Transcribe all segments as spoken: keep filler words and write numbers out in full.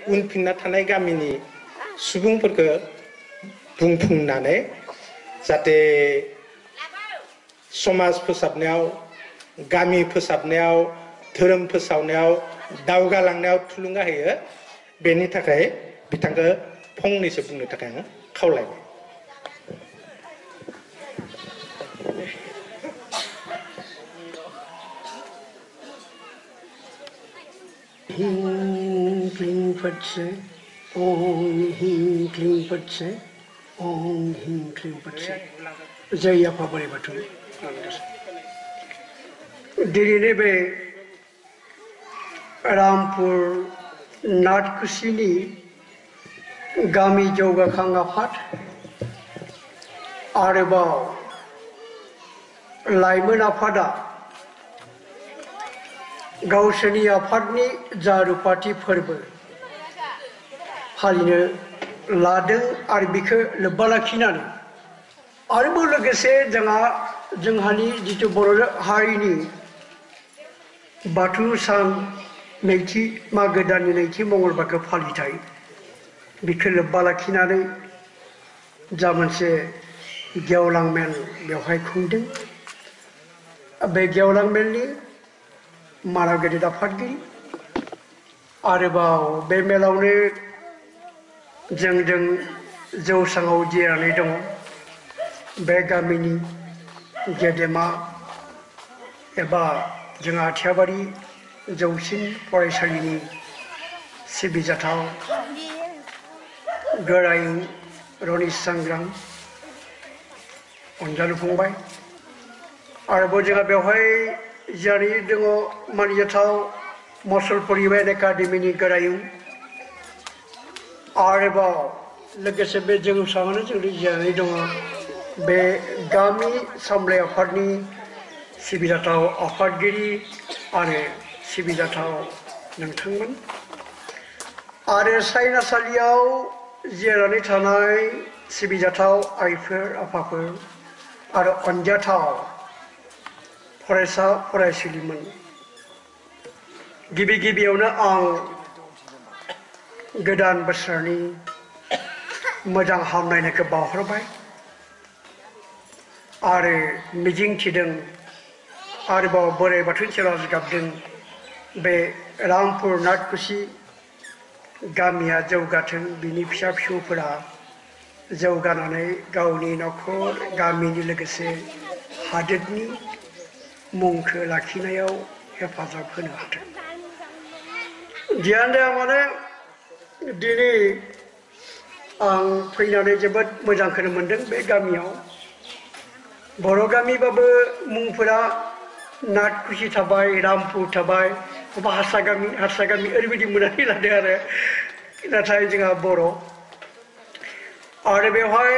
उनफिनना थानाय गामिनि सुबुंफोरखौ बुंफुंनानै जाहाथे समाज फोसाबनायाव गामि फोसाबनायाव धोरोम फोसावनायाव दावगालांनायाव थुलुंगा होयो बेनि थाखाय बिथांखौ फंनैसो बुंनो थाखाय आं खावलायबाय Hing Kling Phật Se Om Hing Kling Phật Se Om Hing Kling Phật Se Jai Apa Borai Batu Diri be Rampur Natkusini Gami Joga Khangafat Arebao Laiman Afada गावसोरनि आफादनि जारुपाथि फोरबो फालिनो लादों आरो बेखौ लोब्बा लाखिनानै आरोबाव लोगोसे जोंहा जोंहानि जितु बर' हारिनि बाथौ सान नैथि मागो दाननि नैथि मंगलबारखौ फालिथाय बेखौ लोब्बा लाखिनानै जा मोनसे गेवलां मेल बेवहाय खुंदों बे गेवलां मेलनि मानाव गेदेर आफादगिरि आरोबाव बे मेलावनो जोंजों जौसाङाव जिरायनानै दङ बे गामिनि गेदेमा एबा जोंहा आथियाबारि जौसिन फरायसालिनि सिबिजाथाव गोरायुं रनिस सांग्रां अनजालु फंबाय आरोबाव जोंहा बेवहाय जारि दङ मानिजाथाव मसल परिबेन एकाडेमिनि गोरायुं आरोबाव लोगोसे बे जौसाङावनो जों जिरायनानै दङ बे गामि सामलाय आफादनि सिबिजाथाव आफादगिरि आरो सिबिजाथाव नोंथांमोन आरो सायनासालियाव जिरायनानै थानाय सिबिजाथाव आइफोर आफाफोर आरो अनजाथाव फरायसा फरायसुलिमोन गिबि गिबियावनो आं गोदान बोसोरनि मोजां हामलायनायखौ बावहरबाय आरो मिजिं थिदों आरोबाव बोराइ बाथौनि सेराव गाबदों बे रामपुर नाथकुसि गामिया जौगाथों बिनि फिसा फिसौफोरा जौगानानै गावनि न'खर गामिनि लोगोसे हादोरनि मुंखौ लाखिनायाव हेफाजाब होनो हाथों जियानो जाया मानो दिनै आं फैनानै जोबोद मोजांखौनो मोनदों बे गामियाव बर' गामिबाबो मुंफोरा नाथकुसि थाबाय रामपुर थाबाय बबेबा हारसा गामि हारसा गामि ओरैबायदि मोननानै लादों आरो नाथाय जोंहा बर' आरो बेवहाय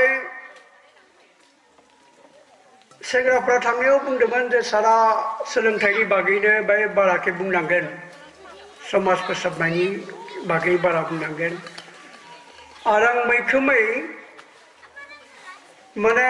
सेंग्राफ्रा थांनायाव बुंदोंमोन जे सारा सोलोंथाइनि बागैनो बे बाराखौ बुंनांगोन समाज फोसाबनायनि बागै बारा बुंनांगोन आरो आं मैखोमै माने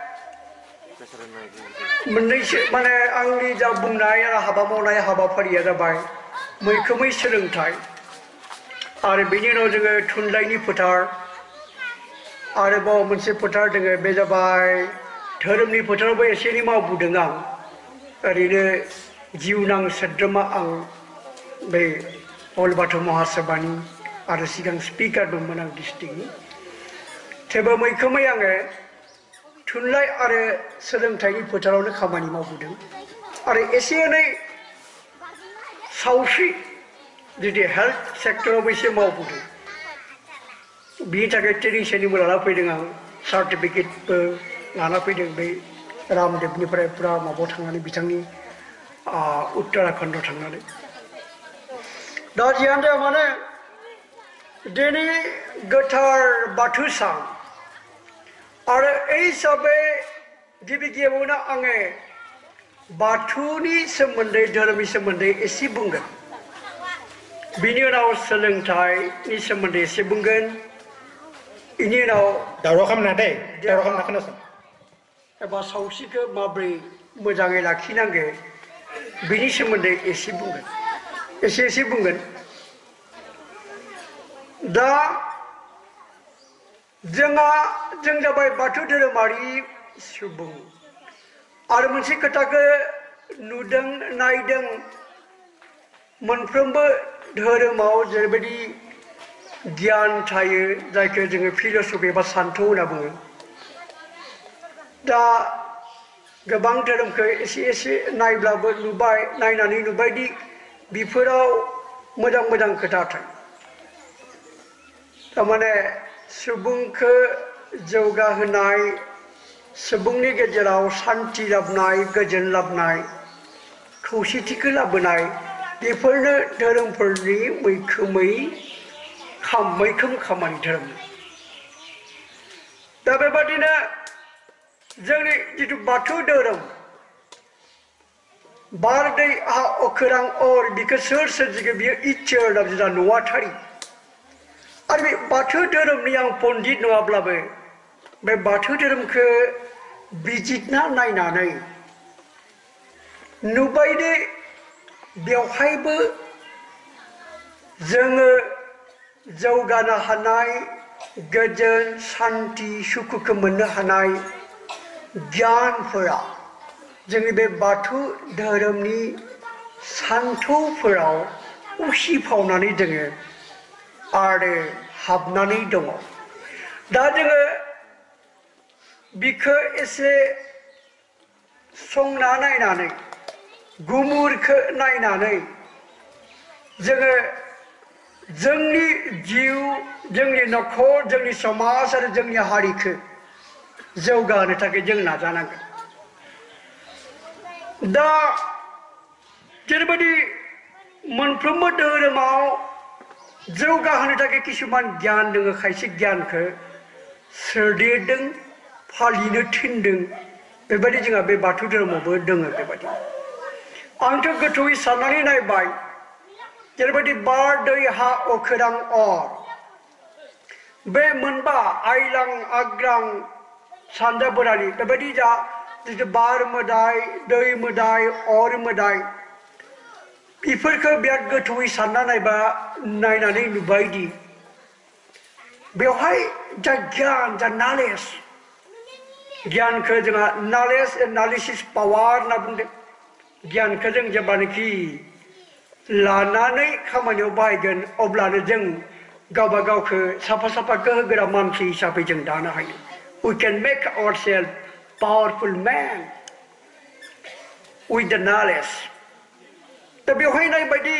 मोननैसो माने आंनि जा बुंनाय आरो हाबा मावनाय हाबाफारिया जाबाय मैखोमै सोलोंथाइ आरो बेनि उनाव जोङो थुनलाइनि फोथार आरोबाव मोनसे फोथार दङ बे जाबाय धोरोमनि फोथारावबो एसे एनै मावबोदों आं ओरैनो जिउनां सोद्रोमा आं बे अल बाथौ महासभानि आरो सिगां स्पिकार दंमोन आं डिस्ट्रिक्टनि थेवबो मैखोमै आङो थुनलाइ आरो सोलोंथाइनि फोथारावनो खामानि मावबोदों आरो एसे एनै सावस्रि जुदि हेल्थ सेक्टरावबो एसे मावबोदों बिनि थाखाय ट्रेनिं सेनिंबो लाना फैदों आं सार्टिफिकेटबो लाना फैदों बे रामदेबनिफ्राय फुरा माबायाव थांनानै बिथांनि उत्तराखन्डआव थांनानै दा जियानो जाया मानो दिनै गोथार बाथौ सान आरो बे हिसाबै गिबि गिबियावनो आङो बाथौनि सोमोन्दै धोरोमनि सोमोन्दै एसे बुंगोन बिनि उनाव सोलोंथाइनि सोमोन्दै एसे बुंगोन बेनि उनाव दावराव खालामना दे दावराव खालामना खोनासं एबा सावस्रिखौ माबोरै मोजाङै लाखिनांगौ बिनि सोमोन्दै एसे बुंगोन एसे एसे बुंगोन दा जोंहा जों जाबाय बाथौ धोरोमारि सुबुं आरो मोनसे खोथाखौ नुदों नायदों मोनफ्रोमबो धोरोमाव जेरैबायदि गियान थायो जायखौ जोङो फिल'सफि एबा सान्थौ होनना बुङो दा गोबां धोरोमखौ एसे एसे नायब्लाबो नुबाय नायनानै नुबायदि बेफोराव मोजां मोजां खोथा थायो थारमाने सुबुंखौ जौगाहोनाय सुबुंनि गेजेराव सान्थि लाबोनाय गोजोन लाबोनाय खौसेथिखौ लाबोनाय बेफोरनो धोरोमफोरनि मैखोमै मैखोम खामानि धोरोम दा बेबादिनो जोंनि जिथु बाथौ धोरोम बार दै हा अखोरां अर बिखौ सोर सोरजिगो बियो इसोर होनना जोंना नुवाथारि आरो बे बाथौ धोरोमनि आं पन्डित नङाब्लाबो बे बाथौ धोरोमखौ बिजिरना नायनानै नुबायदि बेवहायबो जोङो जौगानो हानाय गोजोन सान्थि सुखुखौ मोननो हानाय गियानफोरा जोंनि बे बाथौ धोरोमनि सान्थौफोराव उसिफावनानै दोङो आरो हाबनानै दङ दा जोङो बिखौ एसे संना नायनानै गुमुरखौ नायनानै जोङो जोंनि जिउ जोंनि न'खर जोंनि समाज आरो जोंनि हारिखौ जौगाहोनो थाखाय जों नाजानांगोन दा जेरैबायदि मोनफ्रोमबो धोरोमाव जौगाहोनो थाखाय किसुमान गियान दङ खायसे गियानखौ सोदेरदों फालिनो थिनदों बेबायदि जोंहा बे बाथौ धोरोमावबो दङ बेबायदि आंथ' गोथौयै साननानै नायबाय जेरैबायदि बार दै हा अखोरां अर बे मोनबा आइलां आग्रां सानजा बोरारि बेबायदि जा जिथु बार मोदाय दै मोदाय अर मोदाय बेफोरखौ बिराद गोथौयै सानना नायबा नायनानै नुबायदि बेवहाय जा गियान जा नलेज गियानखौ जोंहा नलेज एनालिसिस पावार होनना बुंदों गियानखौ जों जेब्लानोखि लानानै खामानियाव बाहायगोन अब्लानो जों गावबा गावखौ साफा साफा गोहोगोरा मानसि हिसाबै जों दानो हायो we can make ourselves powerful man with the knowledge दा बेवहाय नायबायदि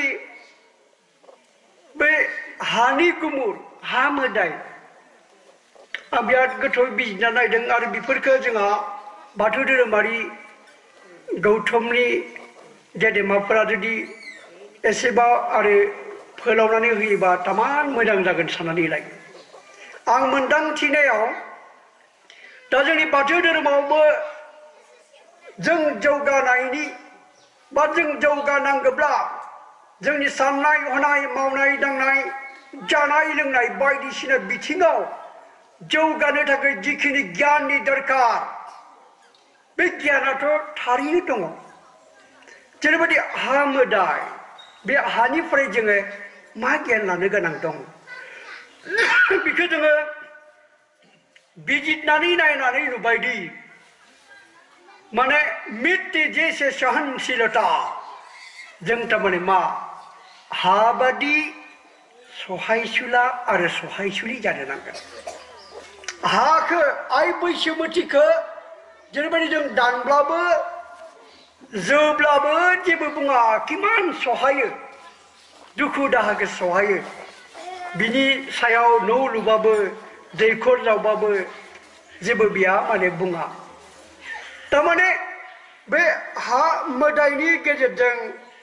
बे हानि गुमुर हा मोदाय आं बिराद गोथौ बिजिरना नायदों आरो बेफोरखौ जोंहा बाथौ धोरोमारि गौतमनि गेदेमाफोरा जुदि एसेबा आरो फोलावनानै होयोबा तामान मोजां जागोन साननानै लायो आं मोनदांथिनायाव दा जोंनि बाथौ धोरोमावबो जों जौगानायनि बा जों जौगानांगौब्ला जोंनि साननाय हनाय मावनाय दांनाय जानाय लोंनाय बायदिसिना बिथिङाव जौगानो थाखाय जिखिनि गियाननि दरकार बे गियानाथ' थारैनो दङ जेरैबायदि हा मोदाय बे हानिफ्राय जोङो मा गियान लानो गोनां दं बेखौ जोङो बिजिरनानै नायनानै नुबायदि माने मिट्टी जैसे सहनशीलता जों थारमाने मा हा बादि सहायसुला आरो सहायसुलि जानो नांगोन हाखौ आइ बैसोमुथिखौ जेरैबायदि जों दानब्लाबो जोब्लाबो जेबो बुङा किमान सहायो दुखु दाहाखौ सहायो बिनि सायाव न' लुबाबो दैखर जावबाबो जेबो बिया माने बुङा थारमाने बे हा मोदायनि गेजेरजों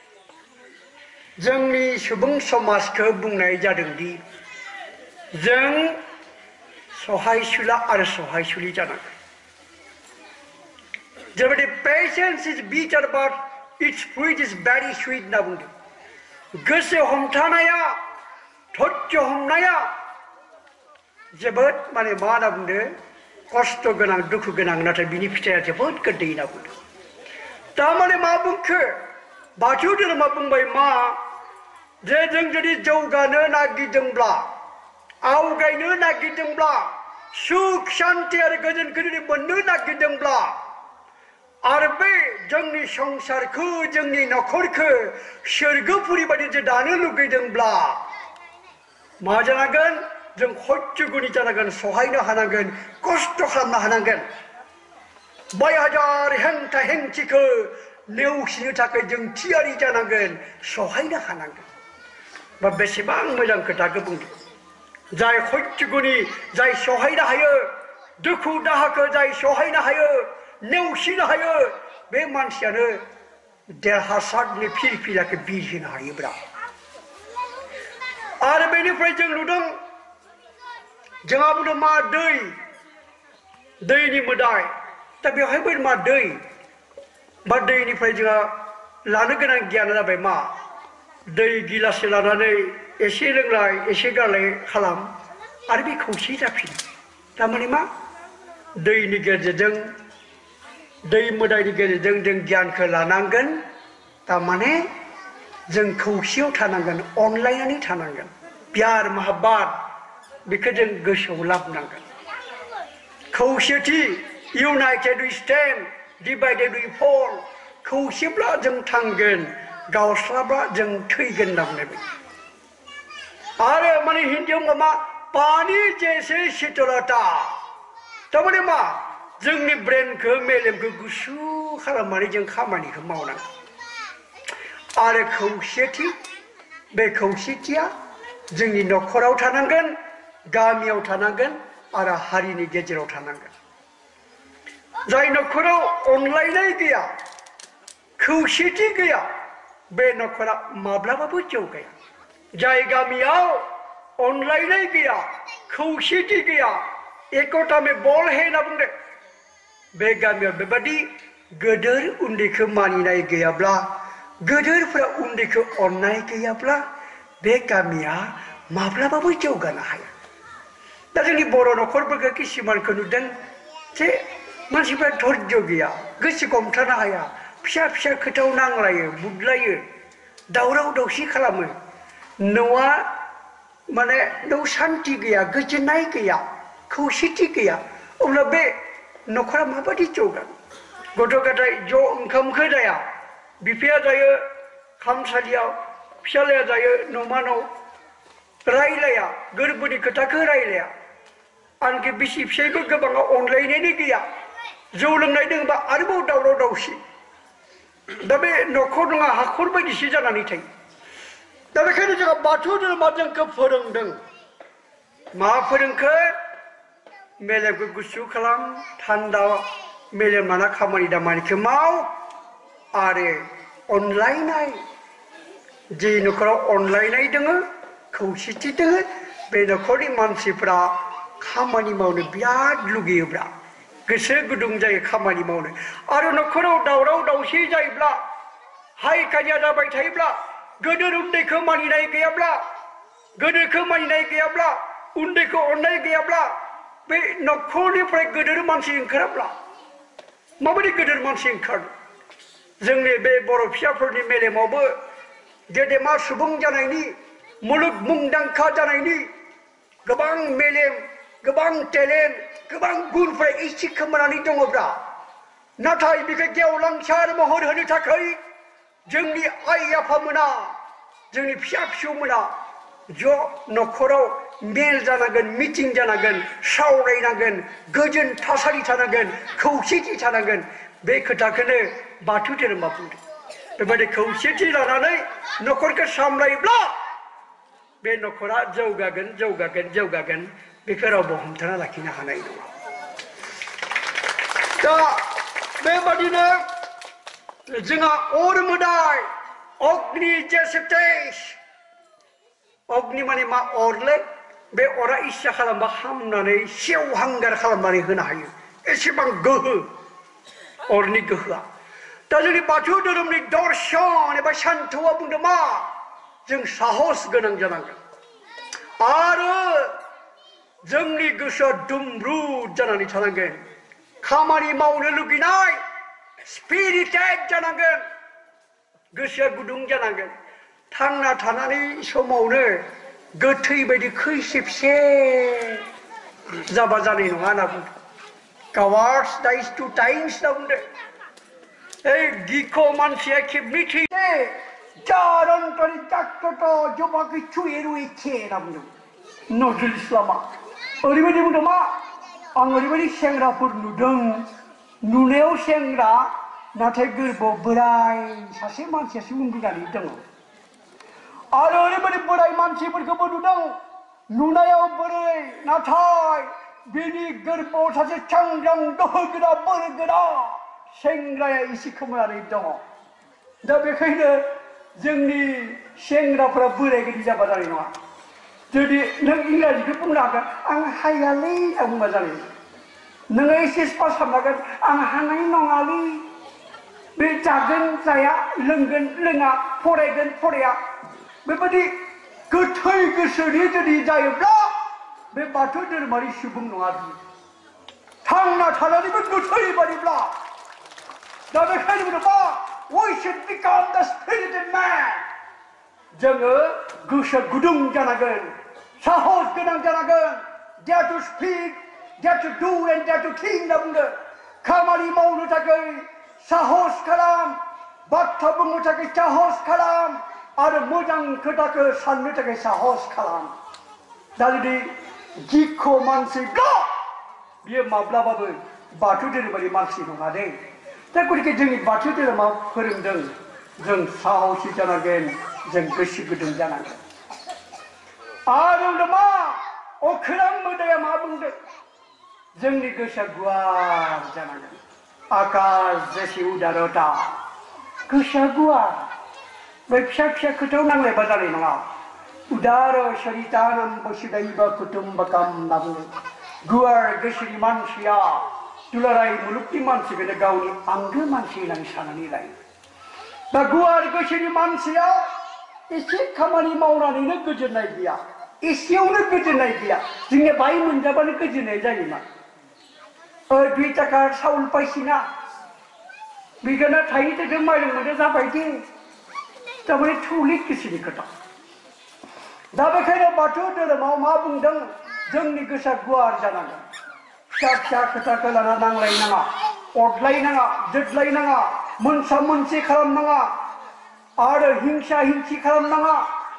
जोंनि सुबुं समाजखौ बुंनाय जादोंदि जों सहायसुला आरो सहायसुलि जानांगोन जेरैबायदि patience is bitter but its fruit is very sweet होनना बुंदों गोसो हमथानाया धैर्य हमनाया जोबोद माने मा होनना बुंदों खस्थ' गोनां दुखु गोनां नाथाय बिनि फिथाइया जोबोद गोदै होनना बुंदों थारमाने मा बुंखो बाथौ धोरोमा बुंबाय मा जे जों जुदि जौगानो नागिरदोंब्ला आवगायनो नागिरदोंब्ला सुख शान्ति आरो गोजोनखौ जुदि मोननो नागिरदोंब्ला आरो बे जोंनि संसारखौ जोंनि न'खरखौ सोरगोफुरि बायदि जे दानो लुगैदोंब्ला मा जानांगोन जों हय्य गुनि जानांगोन सहायनो हानांगोन खस्थ' खालामनो हानांगोन बाय हाजार हेंथा हेंथिखौ नेवसिनो थाखाय जों थियारि जानांगोन सहायनो हानांगोन बा बेसेबां मोजां खोथाखौ बुंदों जाय हय्य गुनि जाय सहायनो हायो दुखु दाहाखौ जाय सहायनो हायो नेवसिनो हायो बे मानसियानो देरहासारनि फिरफिलाखौ बिरहोनो हायोब्रा आरो बेनिफ्राय जों नुदों जोंहा बुंदों मा दै दैनि मोदाय दा बेवहायबो मा दै बा दैनिफ्राय जोंहा लानो गोनां गियाना जाबाय मा दै गिलाससे लानानै एसे लोंलाय एसे गारलाय खालाम आरो बे खौसे जाफिनो थारमाने मा दैनि गेजेरजों दै मोदायनि गेजेरजों जों गियानखौ लानांगोन थारमाने जों खौसेयाव थानांगोन अनलायनानै थानांगोन प्यार महाब्बात बेखौ जों गोसोआव लाबोनांगोन खौसेथि united we stand divided we fall खौसेब्ला जों थांगोन गावस्राब्ला जों थैगोन होनना बुंनाय बायदि आरो माने हिन्दीयाव मा पानी जैसे शीतलता थारमाने मा जोंनि ब्रेनखौ मेलेमखौ गुसु खालामनानै जों खामानिखौ मावनांगौ आरो खौसेथि बे खौसेथिया जोंनि न'खराव थानांगोन गामियाव थानांगोन आरो हारिनि गेजेराव थानांगोन जाय न'खराव अनलायनाय गैया खौसेथि गैया बे न'खरा माब्लाबाबो जौगाया जाय गामियाव अनलायनाय गैया खौसेथि गैया एकता में बल है होनना बुंदों बे गामियाव बेबादि गोदोर उन्दैखौ मानिनाय गैयाब्ला गोदोरफोरा उन्दैखौ अननाय गैयाब्ला बे गामिया माब्लाबाबो जौगानो हाया दा जोंनि बर' न'खरफोरखौ किसुमानखौ नुदों जे मानसिफ्रा धैर्य गैया गोसोखौ हमथानो हाया फिसा फिसा खोथायाव नांलायो बुदलायो दावराव दावसि खालामो न'आ माने न'आव सान्ति गैया गोजोननाय गैया खौसेथि गैया अब्ला बे न'खरा माबादि जौगागोन गथ' गथाय ज' ओंखामखौ जाया बिफाया जायो खामसालियाव फिसालाया जायो न'मा न' रायलाया गोरबोनि खोथाखौ रायलाया आनखि बिसि फिसायबो गोबाङा अनलायनायनि गैया जौ लोंनाय दङबा आरोबाव दावराव दावसि दा बे न'खर नङा हाखर बायदिसो जानानै थायो दा बेखायनो जोंहा बाथौ धोरोमा जोंखौ फोरोंदों मा फोरोंखो मेलेमखौ गुसु खालाम थान्दा मेलेम लाना खामानि दामानिखौ माव आरो अनलायनाय जे न'खराव अनलायनाय दङ खौसेथि दङ बे न'खरनि मानसिफ्रा खामानि मावनो बिराद लुगैयोब्रा गोसो गुदुं जायो खामानि मावनो आरो न'खराव दावराव दावसि जायोब्ला हाय काजिया जाबाय थायोब्ला गोदोर उन्दैखौ मानिनाय गैयाब्ला गोदोरखौ मानिनाय गैयाब्ला उन्दैखौ अननाय गैयाब्ला बे न'खरनिफ्राय गोदोर मानसि ओंखाराब्ला माबायदि गोदोर मानसि ओंखारनो जोंनि बे बर' फिसाफोरनि मेलेमावबो गेदेमा सुबुं जानायनि मुलुग मुंदांखा जानायनि गोबां मेलेम गोबां टेलेन्ट गोबां गुनफोरा एसे खोमानानै दङब्ला नाथाय बेखौ गेवलांसार महर होनो थाखाय जोंनि आइ आफामोना जोंनि फिसा फिसौमोना ज' न'खराव मेल जानांगोन मिटिं जानांगोन सावरायनांगोन गोजोन थासारि थानांगोन खौसेथि थानांगोन बे खोथाखौनो बाथौ धोरोमा बुंदों बेबायदि खौसेथि लानानै न'खरखौ सामलायोब्ला बे न'खरा जौगागोन जौगागोन जौगागोन बेखौ रावबो हमथाना लाखिनो हानाय नङा दा बेबादिनो जोंहा अर मोदाय अग्नि जैसे तेज अग्नि माने मा अरले बे अरा इच्छा खालामबा हामनानै सेवहांगार खालामनानै होनो हायो एसेबां गोहो अरनि गोहोआ दा जोंनि बाथौ धोरोमनि दर्शन एबा सान्थौआ बुंदों मा जों साहस गोनां जानांगोन आरो जोंनि गोसोआ दुमब्रुद जानानै थानांगोन खामानि मावनो लुगैनाय स्पिरिटेड जानांगोन गोसोआ गुदुं जानांगोन थांना थानानै समावनो गोथै बायदि खैसिबसे जाबा जानाय नङा होनना बुंदों गावार्स डाइस टु टाइम्स होनना बुंदों এই गिख' मानसिया खेबनै थैसे जारन्तरि जाक्तत जबाखै चुएरु एखे होनना बुंदों नजरुल इस्लामा ओरैबायदि बुंदों मा आं ओरैबायदि सेंग्राफोर नुदों नुनायाव सेंग्रा नाथाय गोरबोआव बोराय सासे मानसियासो उन्दुनानै दङ आरो ओरैबायदि बोराय मानसिफोरखौबो नुदों नुनायाव बोराय नाथाय बिनि गोरबोआव सासे सांग्रां दोहोगोरा बोलोगोरा सेंग्राया एसे खोमानानै दङ दा बेखायनो जोंनि सेंग्राफोरा बोराय गिदिर जाबा जानाय नङा जुदि नों इंराजिखौ बुंनो हागोन आं हायालै होनना बुंबा जानाय नोङो एस एस पास खालामनांगोन आं हानाय नङालै बे जागोन जाया लोंगोन लोङा फरायगोन फराया बेबायदि गोथै गोसोनि जुदि जायोब्ला बे बाथौ धोरोमारि सुबुं नङा बियो थांना थानानैबो गोथै बादिब्ला दा बेखायनो बुंदों मा we should become the spirited man जोङो गोसो गुदुं जानांगोन साहस गोनां जानांगोन dare to speak dare to do and dare to think होनना बुंदों खामानि मावनो थाखाय साहस खालाम बाथ्रा बुंनो थाखाय साहस खालाम आरो मोजां खोथाखौ साननो थाखाय साहस खालाम दा जुदि गिख' मानसिब्ला बियो माब्लाबाबो बाथौ धोरोमारि मानसि नङा दे दा गतिके जोंनि बाथौ धोरोमा फोरोंदों जों साहसि जानांगोन जों गोसो गुदुं जानांगोन आरो मा अखोरां मोदाया मा बुंदों जोंनि गोसोआ गुवार जानांगोन आकाश जैसे उदारता गोसोआ गुवार बे फिसा फिसा खोथायाव नांलायबा जानाय नङा उदार सरितानम वसुदैव कुटुम्बकम होनना बुङो गुवार गोसोनि मानसिया दुलाराय मुलुगनि मानसिखौनो गावनि आंगो मानसि होननानै साननानै लायो दा गुवार गोसोनि मानसिया एसे खामानि मावनानैनो गोजोननाय गैया एसेयावनो गोजोननाय गैया जोंनिया बाय मोनजाबानो गोजोननाय जायोमा दुइ टाका चाउल पाइसिना बिगाना थाइनै थाइथाम माइरं मोनजा जाबाय दे तारमाने थौले गोसोनि खोथा दा बेखायनो बाथौ धोरोमाव मा बुंदों जोंनि गोसोआ गुवार जानांगोन फिसा फिसा खोथाखौ लाना नांलायनाङा अरलायनाङा जोदलायनाङा मोनसा मोनसि खालामनाङा आरो हिंसा हिंसि खालामनाङा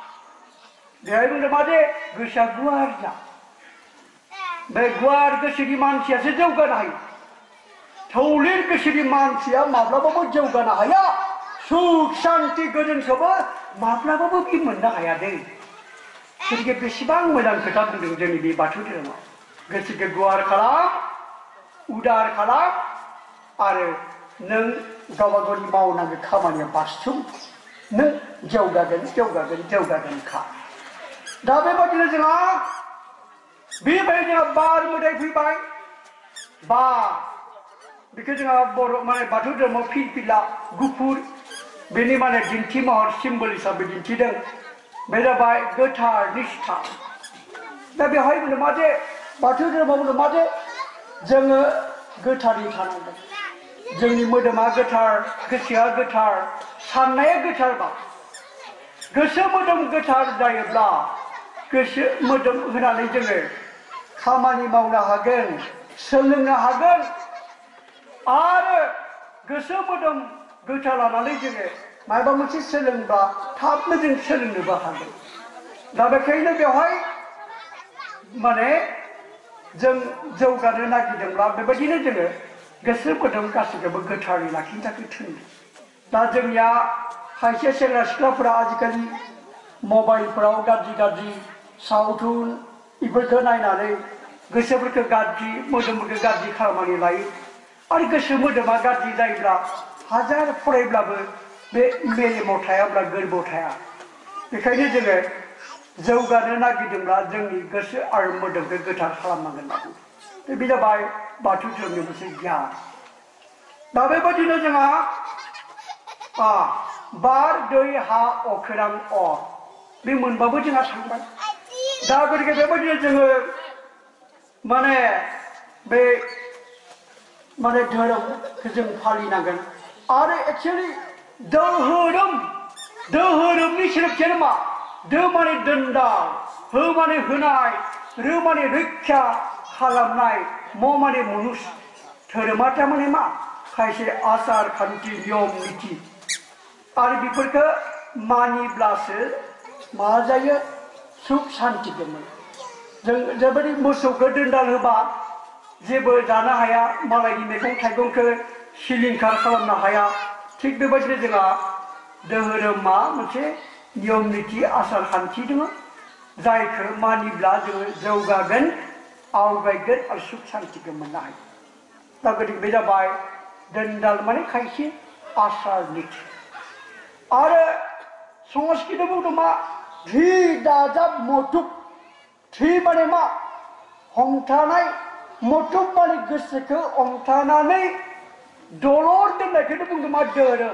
बेहाय बुंदों मा दे गोसोआ गुवार जा बे गुवार गोसोनि मानसियासो जौगानो हायो थौले गोसोनि मानसिया माब्लाबाबो जौगानो हाया सुख शान्ति गोजोनखौबो माब्लाबाबो बि मोननो हाया दे गतिके बेसेबां मोजां खोथा बुंदों जोंनि बे बाथौ धोरोमाव गोसोखौ गुवार खालाम उदार खालाम आरो नों गावबा गावनि मावनांगौ खामानिया बारसोम नों जौगागोन जौगागोन जौगागोनखा दा बेबादिनो जोंहा बेबायदि जोंहा बार मोदाय फैबाय बार बेखौ जोंहा बर' माने बाथौ धोरोमाव फिरफिला गुफुर बेनि माने दिन्थि महर सिम्बल हिसाबै दिन्थिदों बे जाबाय गोथार निष्ठा दा बेवहाय बुंदों मा जे बाथौ धोरोमाव बुंदों मा जे जोङो गोथारै थानांगोन जोंनि मोदोमा गोथार गोसोआ गोथार साननाया गोथारबा गोसो मोदोम गोथार जायोब्ला गोसो मोदोम होनानै जोङो खामानि मावनो हागोन सोलोंनो हागोन आरो गोसो मोदोम गोथार लानानै जोङो माबा मोनसे सोलोंबा थाबनो जों सोलोंनोबो हागोन दा बेखायनो बेवहाय माने जों जौगानो नागिरदोंब्ला बेबायदिनो जोङो गोसो मोदोम गासैखौबो गोथारै लाखिनो थाखाय थिनदों दा जोंनिया खायसे सेंग्रा सिख्लाफोरा आजिखालि मबाइलफोराव गाज्रि गाज्रि सावथुन बेफोरखौ नायनानै गोसोफोरखौ गाज्रि मोदोमफोरखौ गाज्रि खालामनानै लायो आरो गोसो मोदोमा गाज्रि जायोब्ला हाजार फरायब्लाबो बे मेलेमाव थायाब्ला गोरबोआव थाया बेखायनो जोङो जौगानो नागिरदोंब्ला जोंनि गोसो आरो मोदोमखौ गोथार खालामनांगोन बे जाबाय बाथौ धोरोमनि मोनसे गियान दा बेबायदिनो जोंहा बार दै हा अखोरां अर बे मोनबाबो जोंहा थांबाय दा गतिके बेबायदिनो जोङो माने बे माने धोरोमखौ जों फालिनांगोन आरो एक्चुअलि धोरोम धोरोमनि सोदोबथियानो मा दो माने दोनदाल हो माने होनाय रो माने रैखा खालामनाय म माने मनुष धोरोमा थारमाने मा खायसे आसार खान्थि नियम निथि आरो बेफोरखौ मानिब्लासो मा जायो सुख शान्तिखौ मोनो जों जेरैबायदि मोसौखौ दोनदाल होबा जेबो जानो हाया मालायनि मैगं थाइगंखौ सिलिंखार खालामनो हाया थिग बेबायदिनो जोंहा धोरोमा मोनसे नियम निथि आसार खान्थि दङ जायखौ मानिब्ला जोङो जौगागोन आवगायगोन आरो सुख शान्तिखौ मोननो हायो दा गतिके बे जाबाय दोनदाल माने खायसे आसार निथि आरो संस्कृत बुंदों मा धि दाजाब मथुब धि माने मा हमथानाय मथुब माने गोसोखौ हमथानानै दलर दोननायखौनो बुंदों मा धोरोम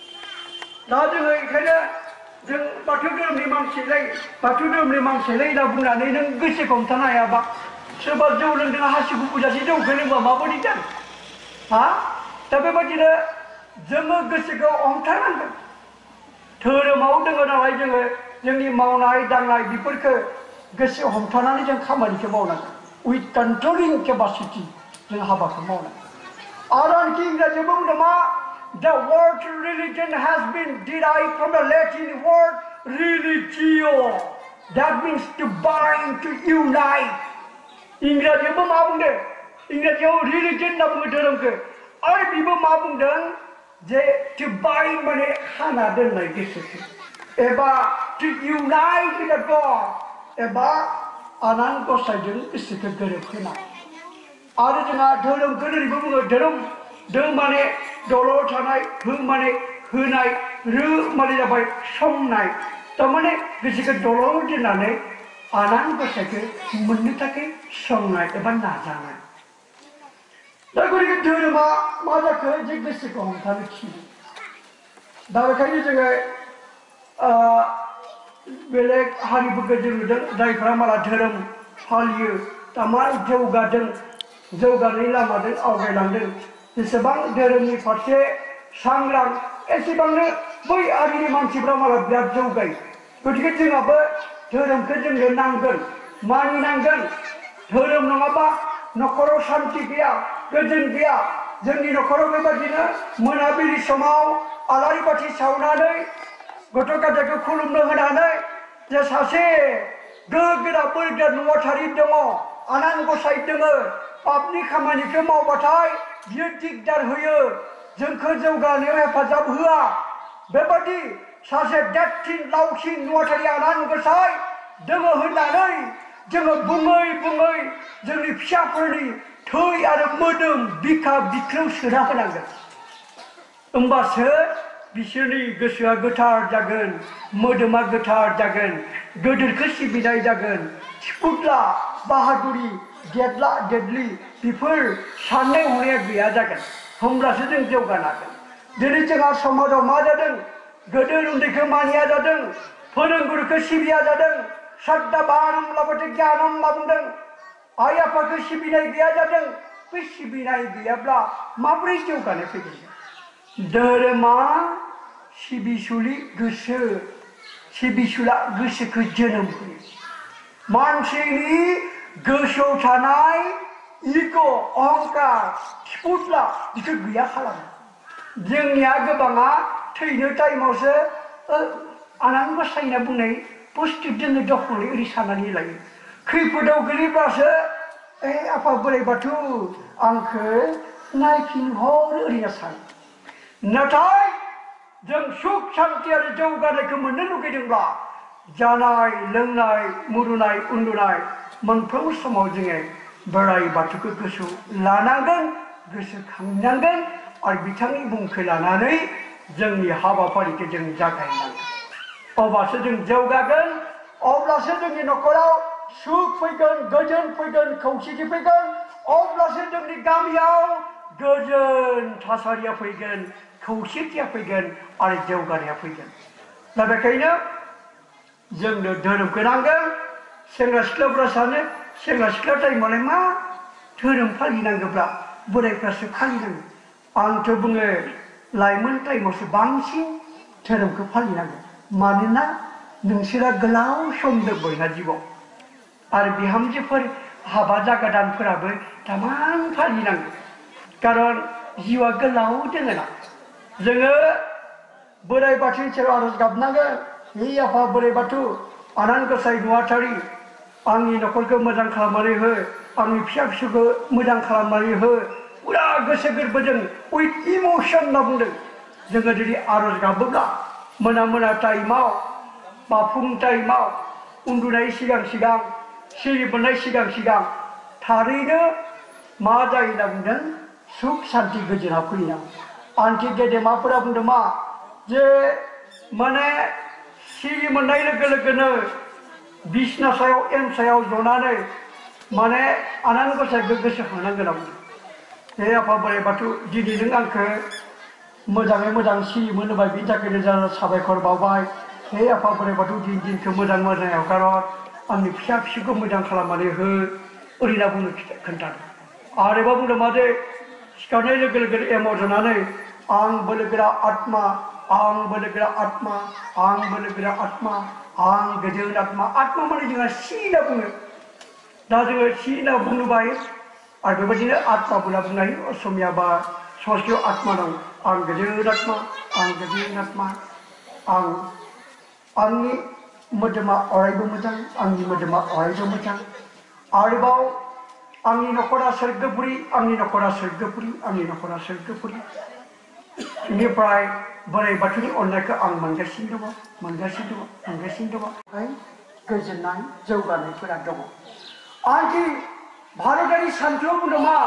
दा जोङो ओंखायनो जों बाथौ धोरोमनि मानसिलाय बाथौ धोरोमनि मानसिलाय होनना बुंनानै नों गोसोखौ हमथानो हायाबा सोरबा जौ लोंदों हासिबो बुजासे जौखौ लोंबा माबायदि जानो हा दा बेबायदिनो जोङो गोसोखौ हमथानांगोन धोरोमाव दङ नालाय जोङो जोंनि मावनाय दांनाय बेफोरखौ गोसो हमथानानै जों खामानिखौ मावनांगोन उइथ कन्ट्रलिं केपासिटि जों हाबाखौ मावनांगोन आरो आंखि इंराजियावबो बुंदों मा The word religion has been derived from the Latin word religio that means to bind to unite इंराजियावबो मा बुंदों इंराजियाव रिलिजन होनना बुङो धोरोमखौ आरो बेबो मा बुंदों जे to bind माने खाना दोननाय गोसोखौ एबा to unite with God एबा आनान गसाइजों गोसोखौ गोरोबहोनाय आरो जोंहा धोरोमखौ ओरैबो बुङो धोरोम दो माने दलर थानाय हो माने होनाय रो माने जाबाय संनाय थारमाने गोसोखौ दलर दोननानै आनान गसाइखौ मोननो थाखाय संनाय एबा नाजानाय दा गतिके धोरोमा मा जाखो जे गोसोखौ हमथानो थिनो दा बेखायनो जोङो बेलेग हारिफोरखौ जों नुदों जायफ्रा माला धोरोम फालियो दा मा जौगादों जौगानायनि लामाजों आवगायलांदों जेसेबां धोरोमनि फारसे सांग्रां एसेबांनो बै हारिनि मानसिफ्रा माला बिराद जौगायो गतिके जोंहाबो धोरोमखौ जोंनो नांगोन मानिनांगोन धोरोम नङाबा न'खराव शान्ति गैया गोजोन गैया जोंनि न'खराव बेबायदिनो मोनाबिलि समाव आलारि बाथि सावनानै गथ' गथायखौ खुलुमनो होनानै जे सासे गोग्गोरा बोरग्रा नुवाथारि दङ आनान गसाइ दङ पापनि खामानिखौ मावबाथाय बियो दिगदार होयो जोंखौ जौगानायाव हेफाजाब होआ बेबादि सासे देरसिन लावसिन नुवाथारि आनान गसाइ दङ होननानै जोङो बुङै बुङै जोंनि फिसाफोरनि थै आरो मोदोम बिखा बिख्लोआव सोना होनांगोन होमबासो बिसोरनि गोसोआ गोथार जागोन मोदोमा गोथार जागोन गोदोरखौ सिबिनाय जागोन थिफुदला बाहादुरि देदला देदलि बेफोर साननाय हनाया गैया जागोन होमब्लासो जों जौगानो हागोन दिनै जोंहा समाजाव मा जादों गोदोर उन्दैखौ मानिया जादों फोरोंगुरुखौ सिबिया जादों श्रद्धा बानम लाबाथाय गियानम होनना बुंदों आइ आफाखौ सिबिनाय गैया जादों बे सिबिनाय गैयाब्ला माबोरै जौगानाय फैगोन धोरोमा सिबिसुलि गोसो सिबिसुला गोसोखौ जोनोम होयो मानसिनि गोसोआव थानाय इग' अहंकार थिफुदला बेखौ गैया खालामो जोंनिया गोबाङा थैनो टाइमावसो आनान गसाइ होनना बुंनाय बुस्थु जोंनो दखलै ओरै साननानै लायो खैफोदाव गोलैब्लासो ए आफा बोराइ बाथौ आंखौ नायफिनहर ओरैनो सानो नाथाय जों सुख शान्ति आरो जौगानायखौ मोननो लुगैदोंब्ला जानाय लोंनाय मुरुनाय उन्दुनाय मोनफ्रोम समाव जोङो बोराइ बाथौखौ गोसोआव लानांगोन गोसोखांनांगोन आरो बिथांनि बुंखौ लानानै जोंनि हाबाफारिखौ जों जागायनांगोन अब्लासो जों जौगागोन अब्लासो जोंनि न'खराव सुख फैगोन गोजोन फैगोन खौसेथि फैगोन अब्लासो जोंनि गामियाव गोजोन थासारिया फैगोन खौसेथिया फैगोन आरो जौगानाया फैगोन दा बेखायनो जोंनो धोरोमखौ नांगोन सेंग्रा सिख्लाफ्रा सानो सेंग्रा सिख्ला टाइमावलाय मा धोरोम फालिनांगौब्ला बोराइफ्रासो फालिनांगौ आंथ' बुङो लाइमोन टाइमावसो बांसिन धोरोमखौ फालिनांगौ मानोना नोंसोरा गोलाव सम दंबायना जिउआव आरो बिहामजोफोर हाबा जागोदानफोराबो तामान फालिनांगौ कारन जिउआ गोलाव दोङो ना जोङो बोराइ बाथौनि सेराव आरज गाबनांगोन हे आफा बोराइ बाथौ आनान गसाइ नुवाथारि आंनि न'खरखौ मोजां खालामनानै हो आंनि फिसा फिसौखौ मोजां खालामनानै हो पुरा गोसो गोरबोजों उइथ इमोशन होनना बुंदों जोङो जुदि आरज गाबोब्ला मोना मोना टाइमाव बा फुं टाइमाव उन्दुनाय सिगां सिगां सिरि मोननाय सिगां सिगां थारैनो मा जायो होनना बुंदों सुख शान्ति गोजोना फैना आंखि गेदेमाफोरा बुंदों मा जे माने सिरि मोननाय लोगो लोगोनो बिसना सायाव एम सायाव जनानै माने आनान गसाइखौ गोसोखांनांगोन आं हे आफा बोराइ बाथौ दिनै नों आंखौ मोजाङै मोजां सिरि मोनहोबाय बिनि थाखाय रोजा रोजा साबायखर बावबाय हे आफा बोराइ बाथौ दिन दिनखौ मोजां मोजां हगार आंनि फिसा फिसौखौ मोजां खालामनानै हो ओरैना बुंनो खोन्थादों आरोबाव बुंदों मा जे सिखारनाय लोगो लोगो एमाव जनानै आं बोलोगोरा आत्मा आं बोलोगोरा आत्मा आं बोलोगोरा आत्मा आं गोजोन आत्मा आत्मा माने जोंहा सि होनना बुङो दा जोङो सि होनना बुंबाय आरो बेबायदिनो आत्मा बुंना बुंनो हायो असमिया बा संस्कृत आत्मा दं आं गोजोन आत्मा आं गोजोन आत्मा आं आंनि मोदोमा अरायबो मोजां आंनि मोदोमा अरायबो मोजां आरोबाव आंनि न'खरा सोरगोपुरि आंनि न'खरा सोरगोपुरि आंनि न'खरा सोरगोपुरि बेनिफ्राय बोराइ बाथौनि अननायखौ आं मोनगासिनो दङ मोनगासिनो दङ मोनगासिनो दङ गोजोननाय जौगानायफोरा दङ आंखि भारतारि सान्थौआव बुंदों मा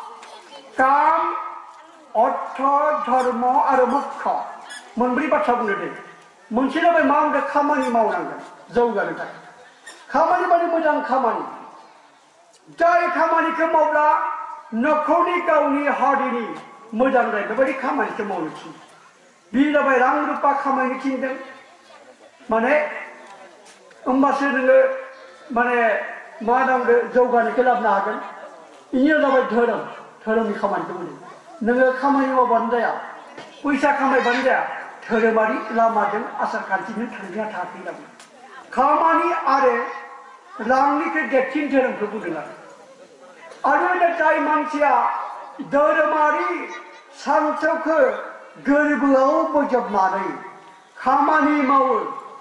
काम अर्थ धर्म आरो मोक्ष मोनब्रै बाथ्रा बुंदों दे मोनसे जाबाय मा बुंदों खामानि मावनांगोन जौगानो थाखाय खामानि माने मोजां खामानि जाय खामानिखौ मावब्ला न'खरनि गावनि हारिनि मोजां जायो बेबायदि खामानिखौ मावनो थिनो बे जाबाय रां रुपा खामायनो थिनदों माने होमबासो नोङो माने मा नांगौ जौगानायखौ लाबोनो हागोन बेनिया जाबाय धोरोम धोरोमनि खामानिखौ बुंदों नोङो खामानि मावबानो जाया फैसा खामायबानो जाया धोरोमारि लामाजों आसार खान्थिजों थांना थायाखै होनना खामानि आरो रांनिख्रुइ देरसिन धोरोमखौ बुंदों आरो आरो जाय मानसिया धोरोमारि सान्थौखौ गोरबोआव बोजबनानै खामानि मावो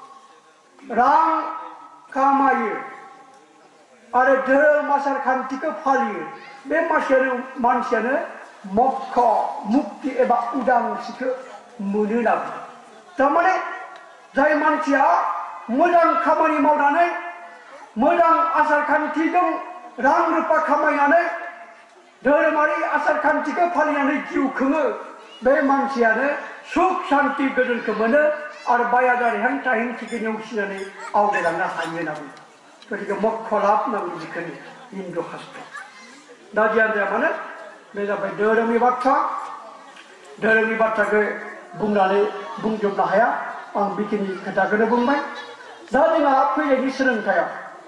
रां खामायो आरो धोरोम आसार खान्थिखौ फालियो बे मानसियानो मानसियानो मोक्ष मुक्ति एबा उदांस्रिखौ मोनो होनना बुङो थारमाने जाय मानसिया मोजां खामानि मावनानै मोजां आसार खान्थिजों रां रुपा खामायनानै धोरोमारि आसार खान्थिखौ फालिनानै जिउ खुङो बे मानसियानो सुख शान्ति गोजोनखौ मोनो आरो बायाजारि हेंथा हेंथिखौ नेवसिनानै आवगायलांनो हायो होनना बुङो गतिके मोक्ष लाभ होनना बुङो बेखौनो हिन्दु शास्त्र दा जियानो जाया मानो बे जाबाय धोरोमनि बाथ्रा धोरोमनि बाथ्राखौ बुंनानै बुंजोबनो हाया आं बेखिनि खोथाखौनो बुंबाय दा जोंहा फैनायनि सोलोंथायाव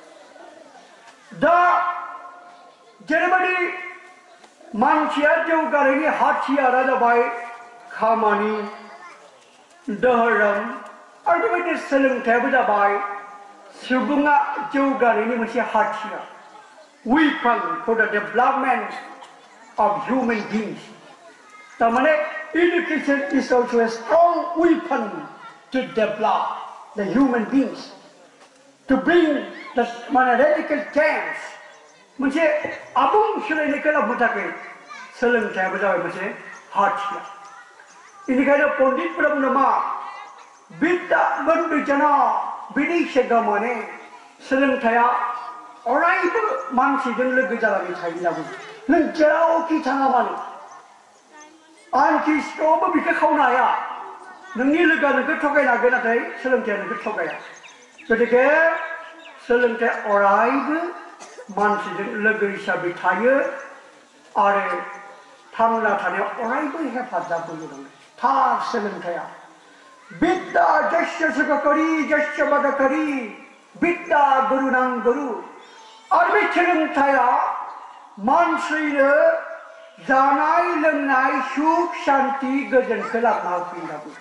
दा जेरैबायदि मानसिया जौगानायनि हाथियारा जाबाय खामानि धोरोम आरो बेबायदि सोलोंथायाबो जाबाय सुबुङा जौगानायनि मोनसे हाथियार weapon for the development of human beings तारमाने education is also a strong weapon to develop the human beings to bring the माने radical change मोनसे आबुं सोलायनायखौ लाबोनो थाखाय सोलोंथायाबो जाबाय मोनसे हाथियार बेनिखायनो पण्डितफोरा बुङो मा बिद्या गन्धजना बिनिशेगा माने सोलोंथाया अरायबो मानसिजों लोगो जानानै थायो होनना बुङो नों जेरावखि थाङा मानो आंखि सिखावबो बेखौ खावनो हाया नोंनि लोगोआ नोंखौ थगायनो हागोन नाथाय सोलोंथाया नोंखौ थगाया गतिके सोलोंथाया अरायबो मानसिजों लोगो हिसाबै थायो आरो थांना थानायाव अरायबो हेफाजाब होयो थार सोलोंथाया बिद्या जस्य सुखकरी जस्य मदकरी बिद्या गुरु नां गुरु आरो बे सोलोंथाया मानसिनो जानाय लोंनाय सुख शान्ति गोजोनखौ लाबोना होफैना बुङो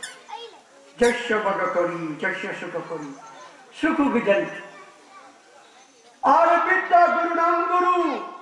जस्य मदकरी जस्य सुखकरी सुख गोजोन आरो बिद्या गुरु नाम गुरु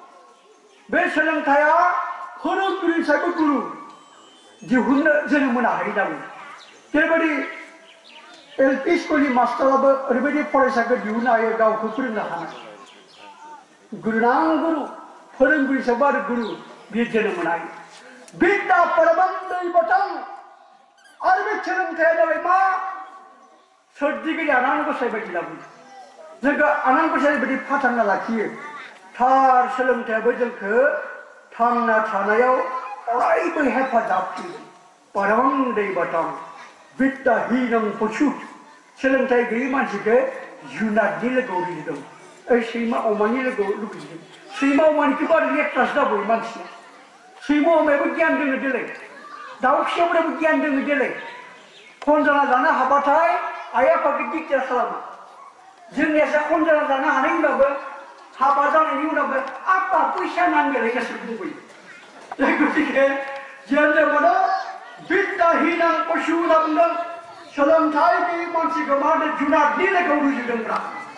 बे सोलोंथाइया फोरोंगिरि सायबो गुरु दिहुननो जोनोम होनो हायो दाबो जेरैबायदि एल पि स्कुलनि मास्टाराबो ओरैबायदि फरायसाखौ दिहुननो हायो गावखौ फोरोंनो हानाय गुरु नाम गुरु फोरोंगिरि सायबो आरो गुरु बे जोनोम होनो हायो बिद्या परमं दैवतम आरो बे सोलोंथाइया जाबाय मा सोरजिगिरि आनान गसाइ बायदि लाबोयो जोंखौ आनान गसाइ बायदि फोथांना लाखियो थार सोलोंथाइयाबो जोंखौ थांना थानायाव अरायबो हेफाजाब होयो परमं दैवतम बिद्याहीनं पशु सोलोंथाइ गैयै मानसिखौ जुनारनि लोगोआव रुजुदों ओइ सैमा अमानि लोगोआव रुजुदों सैमा अमानिखौबो आरो लेथ्रासो जाबोयो मानसिया सैमा अमायाबो गियान दोङो देलाय दाउ फिसाफोराबो गियान दोङो देलाय खनजना जानो हाबाथाय आइ आफाखौ दिगदार खालामो जोंनियासो खनजना जानो हानाय उनावबो हाबा जानायनि उनावबो आफा फैसा नांगोलै गासै बुंबाय गतिके गियान जाबानो बिद्याहीनं पशु होनना बुंदों सोलोंथाइ गैयै मानसिखौ मा होनो जुनारनि लोगोआव रुजुदोंब्रा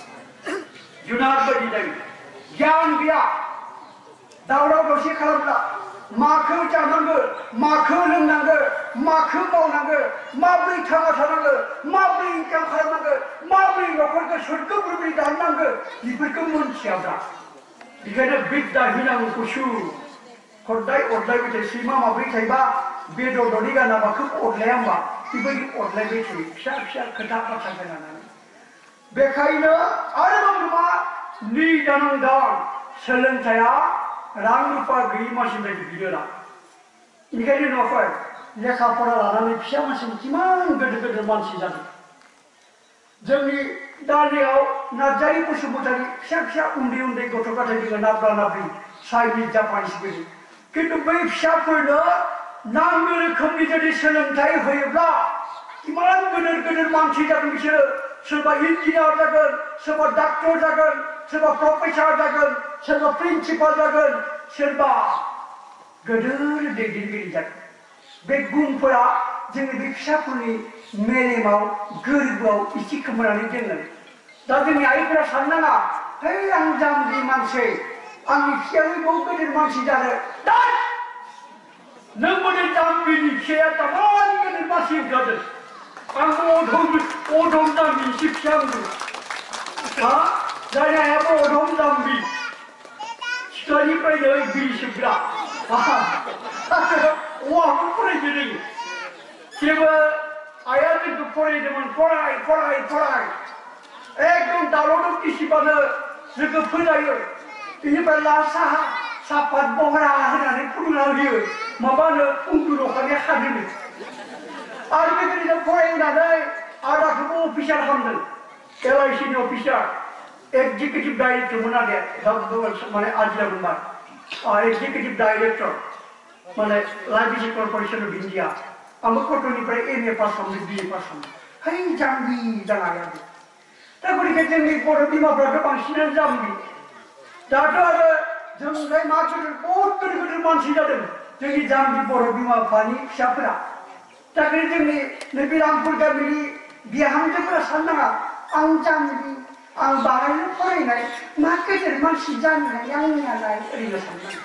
जुनार बायदि जायो गियान गैया दावराव दावसि खालामब्ला माखौ जानांगौ माखौ लोंनांगौ माखौ मावनांगौ माबोरै थांना थानांगौ माबोरै इनकाम खालामनांगौ माबोरै न'खरखौ सोरखौ बोरै दाननांगौ बेफोरखौ मोनथियाब्रा बेखायनो बिद्याहीनं पशु हरदाय अरलायबाय थायो सैमा माब्रै थायोबा बेदर दरनि गाना माखौ अरलाया होमबा बेबायदि अरलायबाय थायो फिसा फिसा खोथा बाथ्रा खोनानानै बेखायनो आरोबाव मा निदानंदान सोलोंथाइया रां रुपा गैयै मानसिनिफ्राय बिदोरा बेनिखायनो न'फोर लेखा फरा लानानै फिसा मानसि किमान गोदोर गोदोर मानसि जादों जोंनि दानियाव नार्जारि बसुमतारी फिसा फिसा उन्दै उन्दै गथ' गथाय दङ नाब्रा नाब्रि चाइनिज जापानिसफोर खिन्थु बै फिसाफोरनो नांगौ रोखोमनि जुदि सोलोंथाइ होयोब्ला इमान गोदोर गोदोर मानसि जागोन बिसोरो सोरबा इन्जिनियार जागोन सोरबा डाक्टर जागोन सोरबा प्रफेसार जागोन सोरबा प्रिन्सिपाल जागोन सोरबा गोदोर दैदेनगिरि जागोन बे गुनफोरा जोंनि बे फिसाफोरनि मेलेमाव गोरबोआव इसे खोमानानै दोनो दा जोंनि आइफोरा साननाङा है आं जाम्बि मानसि आंनि फिसायानो बहुद गोदोर मानसि जानो दा नों बोरै जाम्बिनि फिसाया दामान गोदोर मानसि जादों आं अधम अधम जाम्बि एसे फिसा बुंदों हा जायनि आइयाबो अधम जाम्बि सिख्लानिफ्रायनो बिरि सोबग्रा औवाखौ फरायनो रोङो जेबो आइया जोंखौ फरायदोंमोन फराय फराय फराय एकदम दावराव गिसिबानो जोंखौ फोजायो बेनिफ्राय लाल साहा सापात बहरा होनानै फुदुंना होयो माबानो उन्दुरखानाय खादोनो आरो बेबायदिनो फरायनानै आदाखौबो अफिसार खालामदों एल आइ सिनि अफिसार एक्जिकिउटिभ डाइरेक्टरमोन आदाया माने आजिरा बुंबाय एक्जिकिउटिभ डाइरेक्टर माने life insurance corporation of India आंबो कटननिफ्राय एम ए पास खालामदों बि ए पास खालामदों है जाम्बि जानाया दा गतिके जोंनि बर' बिमाफ्राथ' बांसिनानो जाम्बि दाथ' आरो जोंलाय मा गोदोर बहुद गोदोर गोदोर मानसि जादों जोंनि जाम्बि बर' बिमा बिफानि फिसाफोरा दा ओंखायनो जोंनि नैबे रामपुर गामिनि बिहामजोफोरा साननाङा आं जाम्बि आं बाहायनो फरायनाय मा गेदेर मानसि जानो हायो आंनियालाय ओरैनो साननाङा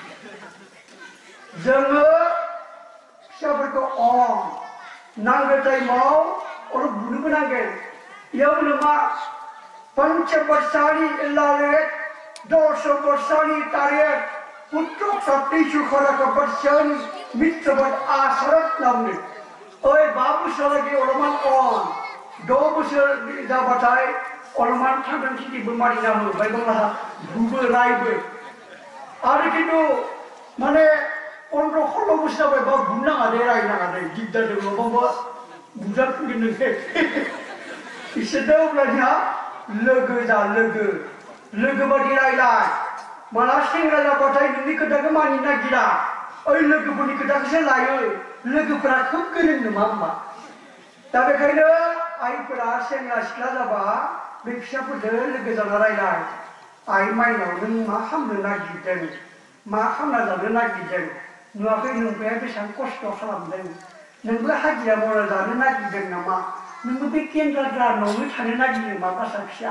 जोङो फिसाफोरखौ अन नांगौ टाइमाव अर बुनोबो नांगोन बेयावनो मा पंच वर्षाणि इल्लालेत दश वर्षाणि तारेत पुत्र सप्तेषु खरक वर्षाणि मित्रवत आसरत नामने ओइ बा बोसोरलागै अलमान अन द' बोसोर जाबाथाय अलमान थांथां खिथिबो मारिना हो बायबंला बुबो रायबो आरो खिन्थु माने पन्द्र सल्ल बोसोर जाबाय बा बुंनाङा दे रायनाङा दे दिगदार दङ माबा बुजाफिनगोन नोङो इसोरनो अब्लानिया लोगो जा लोगो लोगो बादि रायलाय माला सेंग्रा जाबाथाय नोंनि खोथाखौ मानिनो नागिरा ओइ लोगोफोरनि खोथाखौसो लायो लोगोफोरा खोब गोरों नङा होमबा दा बेखायनो आइफोरा सेंग्रा सिख्ला जाबा बे फिसाफोरजों लोगो जाना रायलाय आइ माइनाव नों मा खालामनो नागिरदों मा खालामना जानो नागिरदों नुवाखै नोंबाया बेसेबां खस्थ' खालामदों नोंबो हाजिरा मावना जानो नागिरदों नामा नोंबो बे केन्द्राद्रा न'आवनो थानो नागिरदों मा बासा फिसा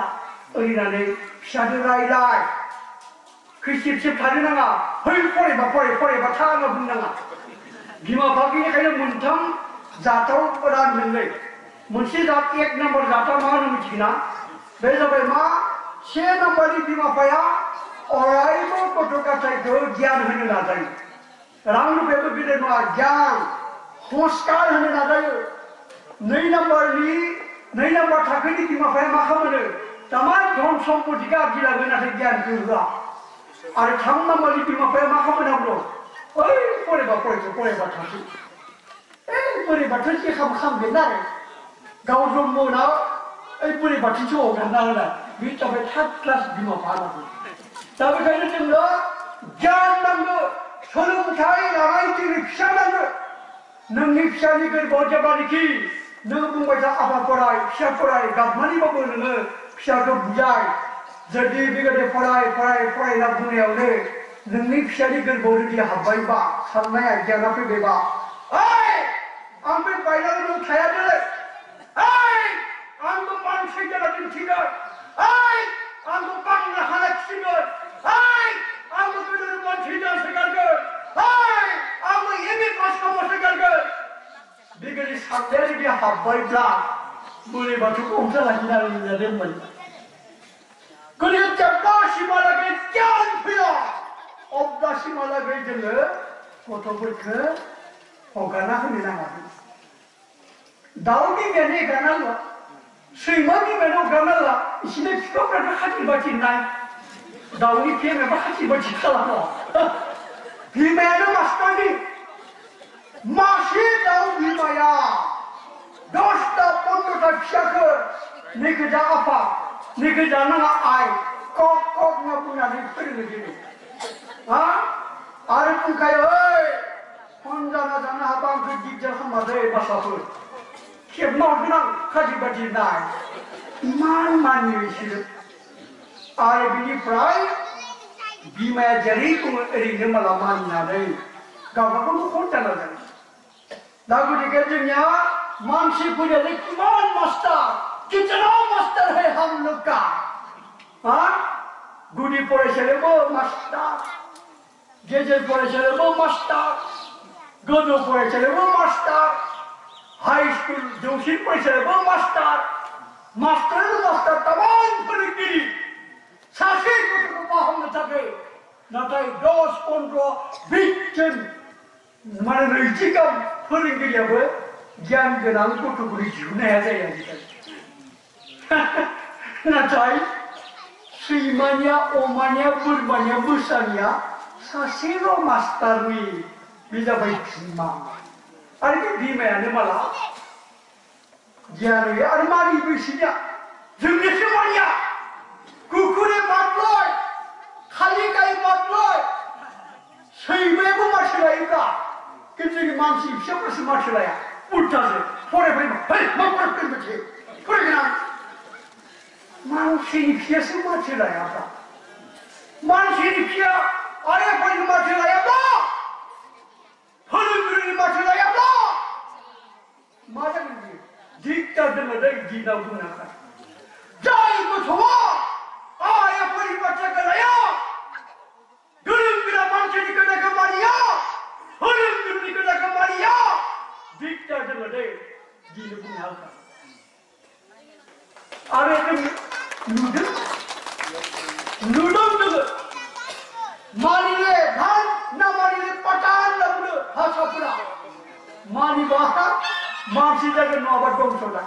ओरैनानै फिसाजो रायलाय खैसिब सिब थानो नाङा है फरायबा फराय फरायबा था होनना बुंनाङा बिमा बिफा बेनिखायनो मोनथाम जाथाव रानदोंलै मोनसे जात एक नाम्बार जाथाव मा होनो मिथिगोना बे जाबाय मा से नाम्बारनि बिमा बिफाया अरायबो गथ' गथायखौ गियान होनो नाजायो रां रुफायाबो गिदिर नङा गियान संस्कार होनो नाजायो नै नाम्बारनि नै नाम्बार थाखोनि बिमा बिफाया मा खालामो तामान धन सम्पतिखौ आरजिलाङो नाथाय गियानखौ होआ आरो थाम नाम्बारनि बिमा बिफाया मा खालामनांगौ ओइ फरायबा फरायसो फरायबा थासै ओइ बोरैबाथ' जे खाम खामगोन आरो गाव जन्मनाव ओइ बोरैबाथिसो हगारना होनाय बे जाबाय थार्ड क्लास बिमा बिफा नांगौ दा बेखायनो जोंनो गियान नांगौ सोलोंथाइ लानाय जोंनि फिसा नांगौ नोंनि फिसानि गोरबोआव जेब्लानोखि नों बुंबाय था आफा फराय फिसा फराय गाबनानैबाबो नोङो फिसाखौ बुजाय जुदि बेबायदि फराय फराय फरायना बुंनायावनो नोंनि फिसानि गोरबोआव जुदि हाबबायबा साननाय गियाना फैबायबा ओइ आं बे बायनानै थायालै ओइ आंबो मानसि जाना दिन्थिगोन ओइ आंबो बांला हाना खिथिगोन ओइ आंबो गोदोर मानसि जाना सिगारगोन ओइ आंबो एम ए पास खालामना सिगारगोन बेबायदि साननाया जुदि हाबबायब्ला बोरैबाथ' गंसा लाखिनानै जादोंमोन गोदो जेब्लासिमहालागै गियान फैया अब्लासिमहालागै जोङो गथ'फोरखौ हगारना होनो नाङामोन दाउ बिमायानो एगारना होआ सैमा बिमायानो हगारना होआ बिसोरनि बिफाफ्राथ' खाथि बाथि नाय दाउनि फेमेबा खाथि बाथि खालामा बिमायानो मास्टारनि मासे दाउ बिमाया दसथा पन्द्र'था फिसाखौ नैखोजा आफा नैखोजा नाङा आइ कक कक होनना बुंनानै फोरोङो दिनै हा आरो बुंखायो ओइ खनजाना जानो हाबा आंखौ दिगदार खालामादै बासाफोर खेबना हरगोन आं खाथि बाथि नाय इमान मानियो बिसोरो आरो बिनिफ्राय बिमाया जेरै बुङो ओरैनो माला मानिनानै गावबागाव न'खर दाना जायो दा गतिके जोंनिया मानसिफोरानो किमान मास्टार कितना मास्टर है हम लोग का हाँ गुदि फरायसालियावबो मास्टार गेजेर फरायसालियावबो मास्टार गोजौ फरायसालियावबो मास्टार हाई स्कुल जौसिन फरायसालियावबो मास्टार मास्टारानो मास्टार तामान फोरोंगिरि सासे गथ'खौ फाहामनो थाखाय नाथाय दस पन्द्र' बिस जन माने नैजि गाहाम फोरोंगिरियाबो गियान गोनां गथ'फोर दिहुननो हाया जायो आजिखालि नाथाय सैमानिया अमानिया बोरमानिया मोसानिया सासेल' मास्टारनि बे जाबाय बिमा आरो बे बिमायानो माला गियान होयो आरो मानि बैसोनिया जोंनिसो मानिया कुकुरे मातलय खालि गाय मातलय सैमायाबो माथो लायोब्रा किन्तु जोंनि मानसि फिसाफोरसो माथो लाया उल्टासो फरायफैबा है मा फरायफैबायसै फरायगोन आं मानसिनि फिसासो माथो लायाब्रा मानसिनि फिसा आरो फरायनो माथो लायाब्ला फोरोंगिरिनि माथो लायाब्ला मा जागोन बियो दिगदार दङ दै दिनाव बुंनांगौ जाय गथ'आ आइ आफानि बाथ्राखौ लाया गोरों गोरा मानसिनि खोथाखौ मानिया फोरोंगिरिनि खोथाखौ मानिया दिगदार दङ दै दिनै बुंनो हागोन आरो जों नुदों नुदों जोङो मानिले धान ना मानिले पटान होनना बुङो हारसाफोरा मानिबा मानसि जागोन नङाबा दंस' जागोन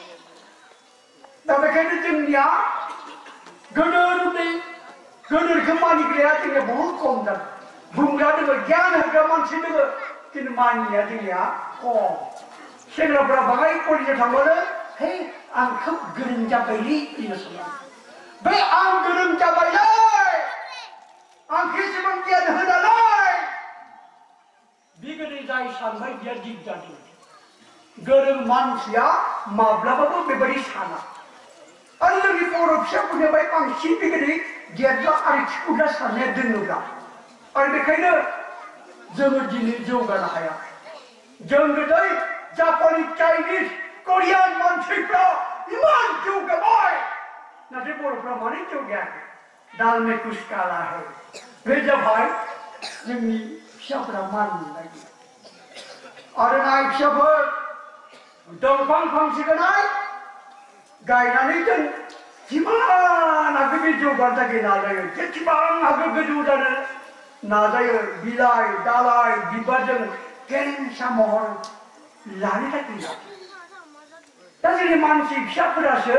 दा बेखायनो जोंनिया गोदोर उन्दै गोदोरखौ मानिग्राया जोंनिया बहुद खम जादों बुंग्रा दङ गियान होग्रा मानसि दङ खिन्थु मानिनाया जोंनिया खम सेंग्राफोरा बाङाय कलेजाव थांबानो हे आं खोब गोरों जाबायलै होनना सानो बे आं गोरों जाबायलै आंखौ एसेबां गियान होनानै बेबायदि जाय सानबाय बिया दिगदार दङ गोरों मानसिया माब्लाबाबो बेबायदि साना आरो जोंनि बर' फिसाफोरनिफ्राय बांसिन बेबायदि गेद्ला आरो थिखुग्रा साननाया दोङोब्ला आरो बेखायनो जोङो दिनै जौगानो हाया जों गोदै जापानिस चाइनिस करियान मानसिफ्रा इमान जौगाबाय नाथाय बर' बर'फ्रा मानो जौगायाखै दाल में कुछ काला है बे जाबाय जोंनि फिसाफोरा मान मोननाय आरो नाय फिसाफोर दंफां फांसेखौ नाय गायनानै दोन जिमान हागौ बे जौगानो थाखाय नाजायो जेसेबां हागौ गोजौ जानो नाजायो बिलाइ दालाइ बिबारजों गेरेमसा महर लानो थाखाय दा जोंनि मानसि फिसाफोरासो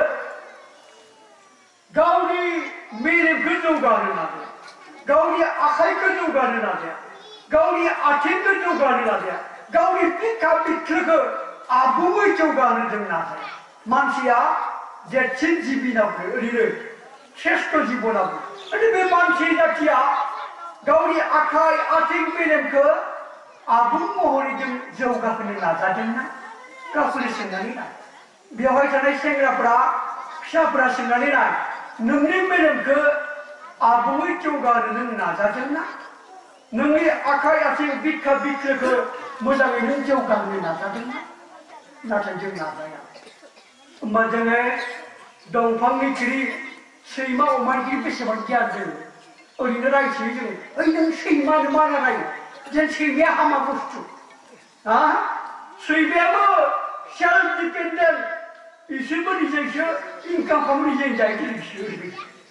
गावनि मेलेमखौ जौगानो नाजाया गावनि आखाइखौ जौगानो नाजाया गावनि आथिंखौ जौगानो नाजाया गावनि बिखा बिख्लोखौ आबुङै जौगानो जों नाजाया मानसिया देरसिन जिबिनावनो ओरैनो श्रेष्ठ जिबनावनो नाथाय बे मानसि जाथिया गावनि आखाइ आथिं मेलेमखौ आबुं महरै जों जौगाहोनो नाजादोंना गावखौनो सोंनानै नाय बेवहाय थानाय सेंग्राफ्रा फिसाफ्रा सोंनानै नाय नोंनि मेलेमखौ आबुङै जौगाहोनो नों नाजादोंना नोंनि आखाइ आथिं बिखा बिख्लोखौ मोजाङै नों जौगाहोनो नाजादोंना नाथाय जों नाजाया होमबा जोङो दंफांनिख्रुइ सैमा अमानिख्रुइ बेसेबां गियान दोङो ओरैनो रायसोयो जोङो ओइ नों सैमानो माना रायो जेन सैमाया हामा बुस्थु हा सैमायाबो सेल्फ डिपेन्डेन्ट इसोरबो निजेसो इनकाम खालामो निजेनो जायो बिसोर ओरैबायदि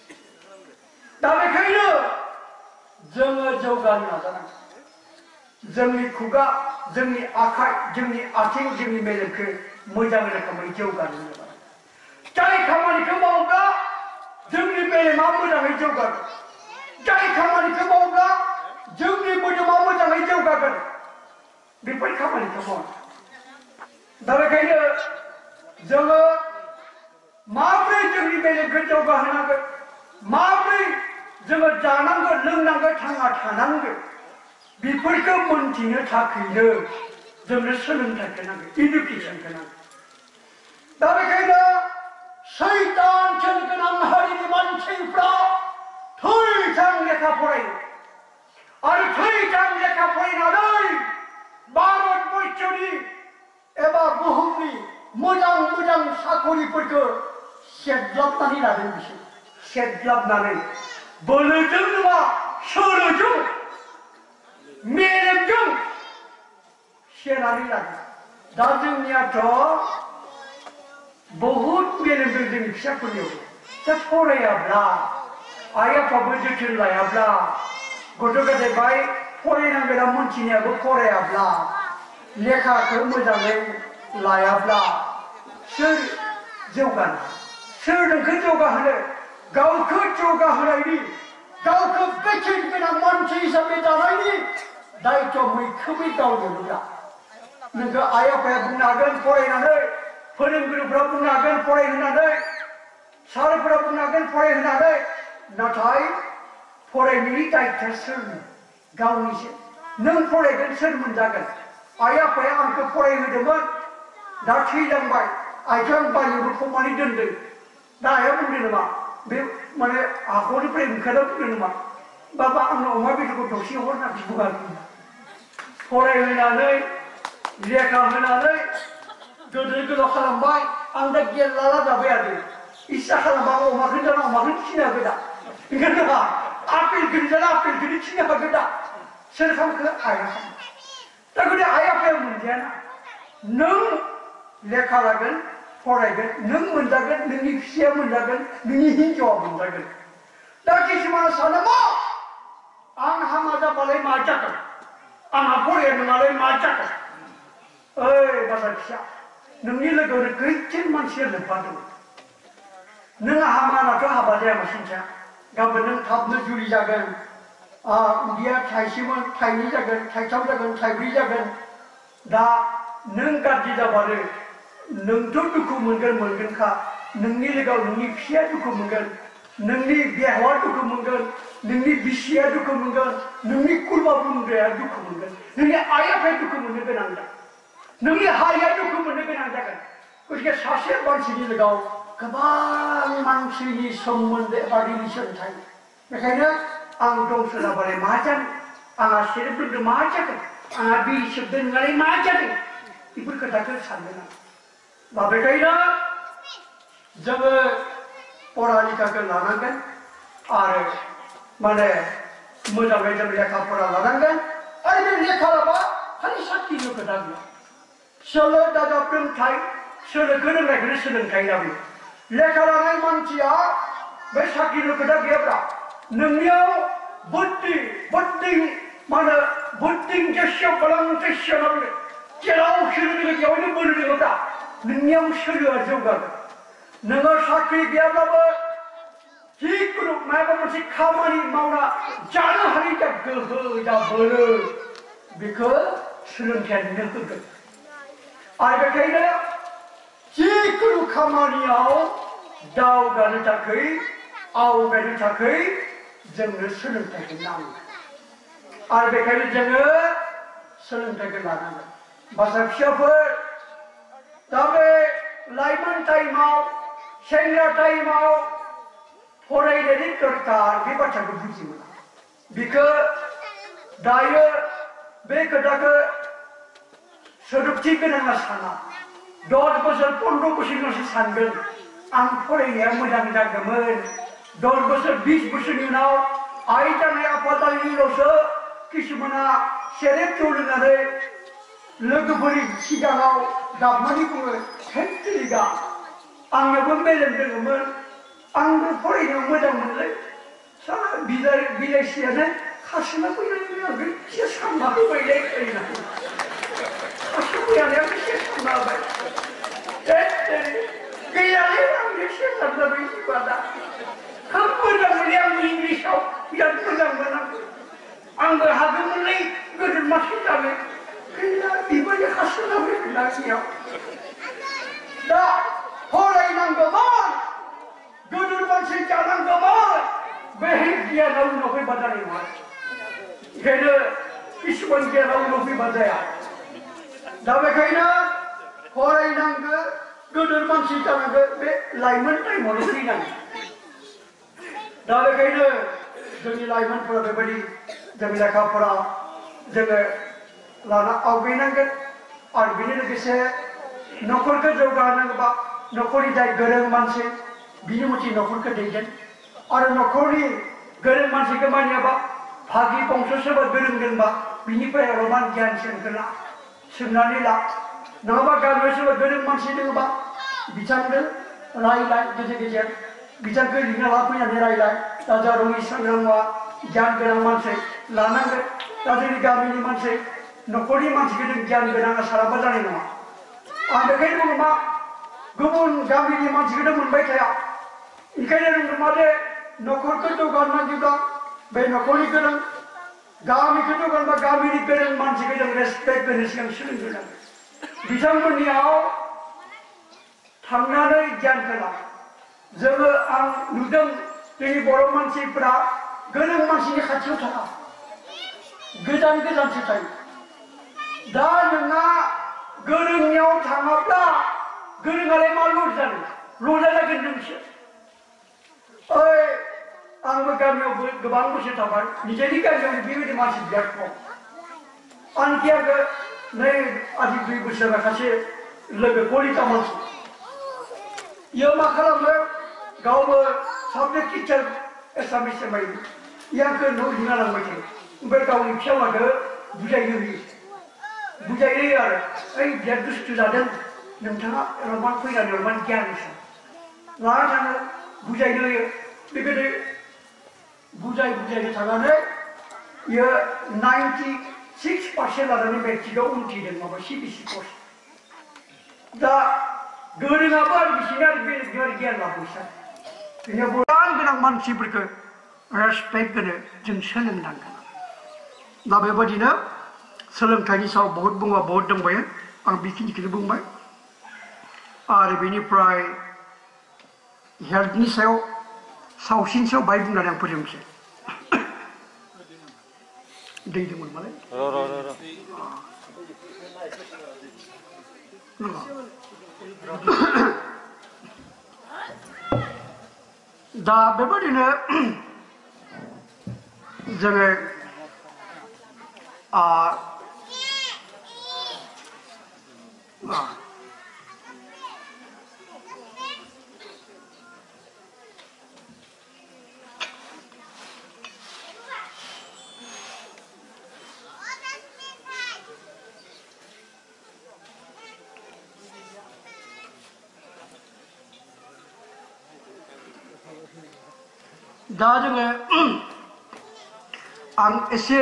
दा बेखायनो जोङो जौगानो नाजानांगौ जोंनि खुगा जोंनि आखाइ जोंनि आथिं जोंनि मेलेमखौ मोजां रोखोमै जौगानो नाजानांगौ जाय खामानिखौ मावोब्ला जोंनि मेलेमा मोजाङै जौगागोन जाय खामानिखौ मावोब्ला जोंनि मोदोमा मोजाङै जौगागोन बेफोर खामानिखौ मावो दा बेखायनो जोङो माबोरै जोंनि मेलेमखौ जौगाहोनांगोन माबोरै जोङो जानांगोन लोंनांगोन थांना थानांगोन बेफोरखौ मोनथिनो थाखायनो जोंनो सोलोंथाइखौ नांगौ इडुकेसनखौ नांगौ दा बेखायनो सैतान गोनां हारिनि मानसिफ्रा थैथां लेखा फरायो आरो थैथां लेखा फरायनानै भारत बर्षनि एबा बुहुमनि मोजां मोजां साखरिफोरखौ सेदलाबनानै लादों बिसोर सेदलाबनानै बोलोजों नङा सोलोजों मेलेमजों सेनानै लादों दा जोंनियाथ' बहुद मेलेम दं जोंनि फिसाफोरनियाव दा फरायाब्ला आइ आफाबो जोथोन लायाब्ला गथ' गथाय फरायनांगोना मोनथिनायाबो फरायाब्ला लेखाखौ मोजाङै लायाब्ला सोर जौगानो सोर नोंखौ जौगाहोनो गावखौ जौगाहोनायनि गावखौ बेसेन गोनां मानसि हिसाबै दानायनि दायित्व मैखोमै गावनोब्ला नोंखौ आइ आफाया बुंनो हागोन फरायनानै फोरोंगुरुफ्रा बुंनो हागोन फरायहोनानै सारफोरा बुंनो हागोन फरायहोनानै नाथाय फरायनायनि दायित्वआ सोरनि गावनिसो नों फरायगोन सोर मोनजागोन आइ आफाया आंखौ फरायहोदोंमोन दा थैलांबाय आइखौ आं बारियावनो फबनानै दोनदों दा आइया बुंदों नामा बे माने हाखरनिफ्राय ओंखारना बुंदों नामा बाबा आंनो अमा बेदरखौ दसे हर होनना बुङाखै फरायहोनानै लेखा होनानै गोदोर गोलाव खालामबाय आं दा गेललाला जाबाय आरो इस्सा खालामबा अमाखौ जाना अमाखौ खिनो हागोन दा ओंखायनो आपेलखौनो जाना आपेलखौनो खिनो हागोन दा सोर खालामखो आइया खालामो दा गोदो आइ आफाया मोनजायाना नों लेखा लागोन फरायगोन नों मोनजागोन नोंनि फिसाया मोनजागोन नोंनि हिन्जावआ मोनजागोन दा किसुमाना सानो मा आं हामा जाबालाय मा जागोन आंहा फराया नङालाय मा जागोन ओइ बासा फिसा नोंनि लोगोआवनो गैथेन मानसिया लोब्बा दं नों हामानाथ' हाबा जायामा सिन्थिया गाबोन नों थाबनो जुलि जागोन उदैया थाइसेमोन थाइनै जागोन थाइथाम जागोन थाइब्रै जागोन दा नों गाज्रि जाबानो नोंथ' दुखु मोनगोन मोनगोनखा नोंनि लोगोआव नोंनि फिसाया दुखु मोनगोन नोंनि बिहावा दुखु मोनगोन नोंनि बिसिया दुखु मोनगोन नोंनि खुरमा बुंग्राया दुखु मोनगोन नोंनि आइ आफाया दुखु मोननो गोनां जागोन नोंनि हारिया दुखु मोननो गोनां जागोन गतिके सासे मानसिनि लोगोआव गोबां मानसिनि सोमोन्दो एबा रिलेसन थायो बेखायनो आं दंस जाबालाय मा जागोन आंहा सेरेब लोंदों मा जागोन आंहा बिरि सोबदों नोंहालाय मा जागोन बेफोर खोथाखौ साननो नाङा दा बेखायनो जोङो फरा लेखाखौ लानांगोन आरो माने मोजाङै जों लेखा फरा लानांगोन आरो बे लेखा लाबा खालि साख्रिनि खोथा गैया सोलो दाजाबरोंथाय सोलोखौ रोंनायखौनो सोलोंथाय होनना बुङो लेखा लानाय मानसिया बे साख्रिनि खोथा गैयाब्ला नोंनियाव बुद्धि बुद्धि माने बुद्धि जस्य बलं तस्य नालाय जेराव सोलो दङ बेयावनो बोलो दङब्ला नोंनियाव सोलोआ जौगागोन नोङो साख्रि गैयाब्लाबो जिखुनु माबा मोनसे खामानि मावना जानो हानाय जा गोहो जा बोलो बेखौ सोलोंथायानो होगोन आरो बेखायनो जिखुनु खामानियाव दावगानो थाखाय आवगायनो थाखाय जोंनो सोलोंथाइखौ नांगौ आरो बेखायनो जोङो सोलोंथाइखौ लानांगोन बासा फिसाफोर दा बे लाइमोन टाइमाव सेंग्रा टाइमाव फरायनायनि दरकार बे बाथ्राखौ बुजि मोना बेखौ दायो बे खोथाखौ सोदोबथि गोनाङा साना दस बोसोर पन्द्र बोसोरनिसो सानगोन आं फरायनाया मोजां जागौमोन दस बोसोर बिस बोसोरनि उनाव आइ जानाय आफा जानायनि उनावसो किसुमाना सेरेब जौ लोंनानै लोगोफोरनि सिगाङाव गाबनानै बुङो हेन्थेलिगा आंनावबो मेलेम दङमोन आंबो फरायनायाव मोजां मोनलै सारा बिलाइ बिलाइसियानो खारसोना फैनानै आंखौ एसे सानना होबायलै ओरैनो खारसो फैनानै आं एसे सानना होबाय गैयालै आं एसे सानना बै बादा खोब मोजां मोनो आं इंलिसाव बिराद मोजां मोनो आंबो हागौमोनलै गोदोर मानसि जानो गैया बेबायदि खारसोना फैगोन आंनियाव दा फरायनांगौमोन गोदोर मानसि जानांगौमोन बे गियानाव उनाव फैबा जानाय नङा ओंखायनो किसुमान गियानाव उनाव फैबा जाया दा बेखायनो फरायनांगौ गोदोर मानसि जानांगौ बे लाइमोन टाइमावनो फैनांगौ दा बेखायनो जोंनि लाइमोनफोरा बेबायदि जों लेखा फरा जोङो लाना आवगायनांगोन आरो बेनि लोगोसे न'खरखौ जौगाहोनांगौबा न'खरनि जाय गोरों मानसि बिनि मथे न'खरखौ दैदेन आरो न'खरनि गोरों मानसिखौ मानियाबा भागि बंस सोरबा गोरों दोंबा बिनिफ्राय अलपमान गियान सोंखो ला सोंनानै ला नङाबा गामियाव सोरबा गोरों मानसि दङबा बिथांजों रायलाय गेजेर गेजेर बिथांखौ लिंना लाफैनानै रायलाय दा जा रङि सांग्रांआ गियान गोनां मानसि लानांगोन दा जोंनि गामिनि मानसि न'खरनि मानसिखौ जों गियान गोनां साराबा जानाय नङा आं बेखायनो बुङो मा गुबुन गामिनि मानसिखौथ' मोनबाय थाया ओंखायनो बुङो मा जे न'खरखौ जौगानांगौब्ला बे न'खरनि गोरों गामिखौ जौगानोबा गामिनि गोरों मानसिखौ जों रेसपेक्ट होनो सिगां सोलोंग्रोनांगोन बिथांमोननियाव थांनानै गियानखौ ला जोङो आं नुदों जोंनि बर' मानसिफ्रा गोरों मानसिनि खाथियाव थाङा गोजान गोजानसो थायो दा नोंहा गोरोंनियाव थाङाब्ला गोरोङालाय मा लस जानो लजा जागोन नोंसो ओइ आंबो गामियाव गोबां बोसोर थाबाय निजेनि गामियाव बेबायदि मानसि बिराद खम आंखि आङो नै आजि दुइ बोसोर सासे लोगो कलिता मानसि इयो मा खालामो गावबो साबजेक्ट टिचार एसामिस एमाइ इयो आंखौ न' लिंना लांबाय थायो ओमफ्राय गावनि फिसालाखौ बुजायनो होयो बुजायनो होयो आरो ओइ बिराद दुस्थु जादों नोंथाङा रमान फैनानै रमान गियान हिसाब लाना थाङो बुजायनो होयो बेबायदि बुजाय बुजायनो थांनानै इयो नाइन्टि सिक्स पार्सेन्ट लानानै मेट्रिकआव उन्थ्रिदों माबा सि बि सि कर्स दा गोरोङाबो आरो बिसिना बेलेग गियान लाबोसा बेनो गोबां गोनां मानसिफोरखौ रेसपेक्ट होनो जों सोलोंनांगोन दा बेबायदिनो सोलोंथाइनि सायाव बहुद बुङा बहुद दंबायो आं बेखिनिखौनो बुंबाय आरो बेनिफ्राय हेल्थनि सायाव सावस्रिनि सायाव बाहाय बुंनानै आं फोजोबनोसै दै दंमोन मालाय दा बेबायदिनो जोङो दा जोङो आं एसे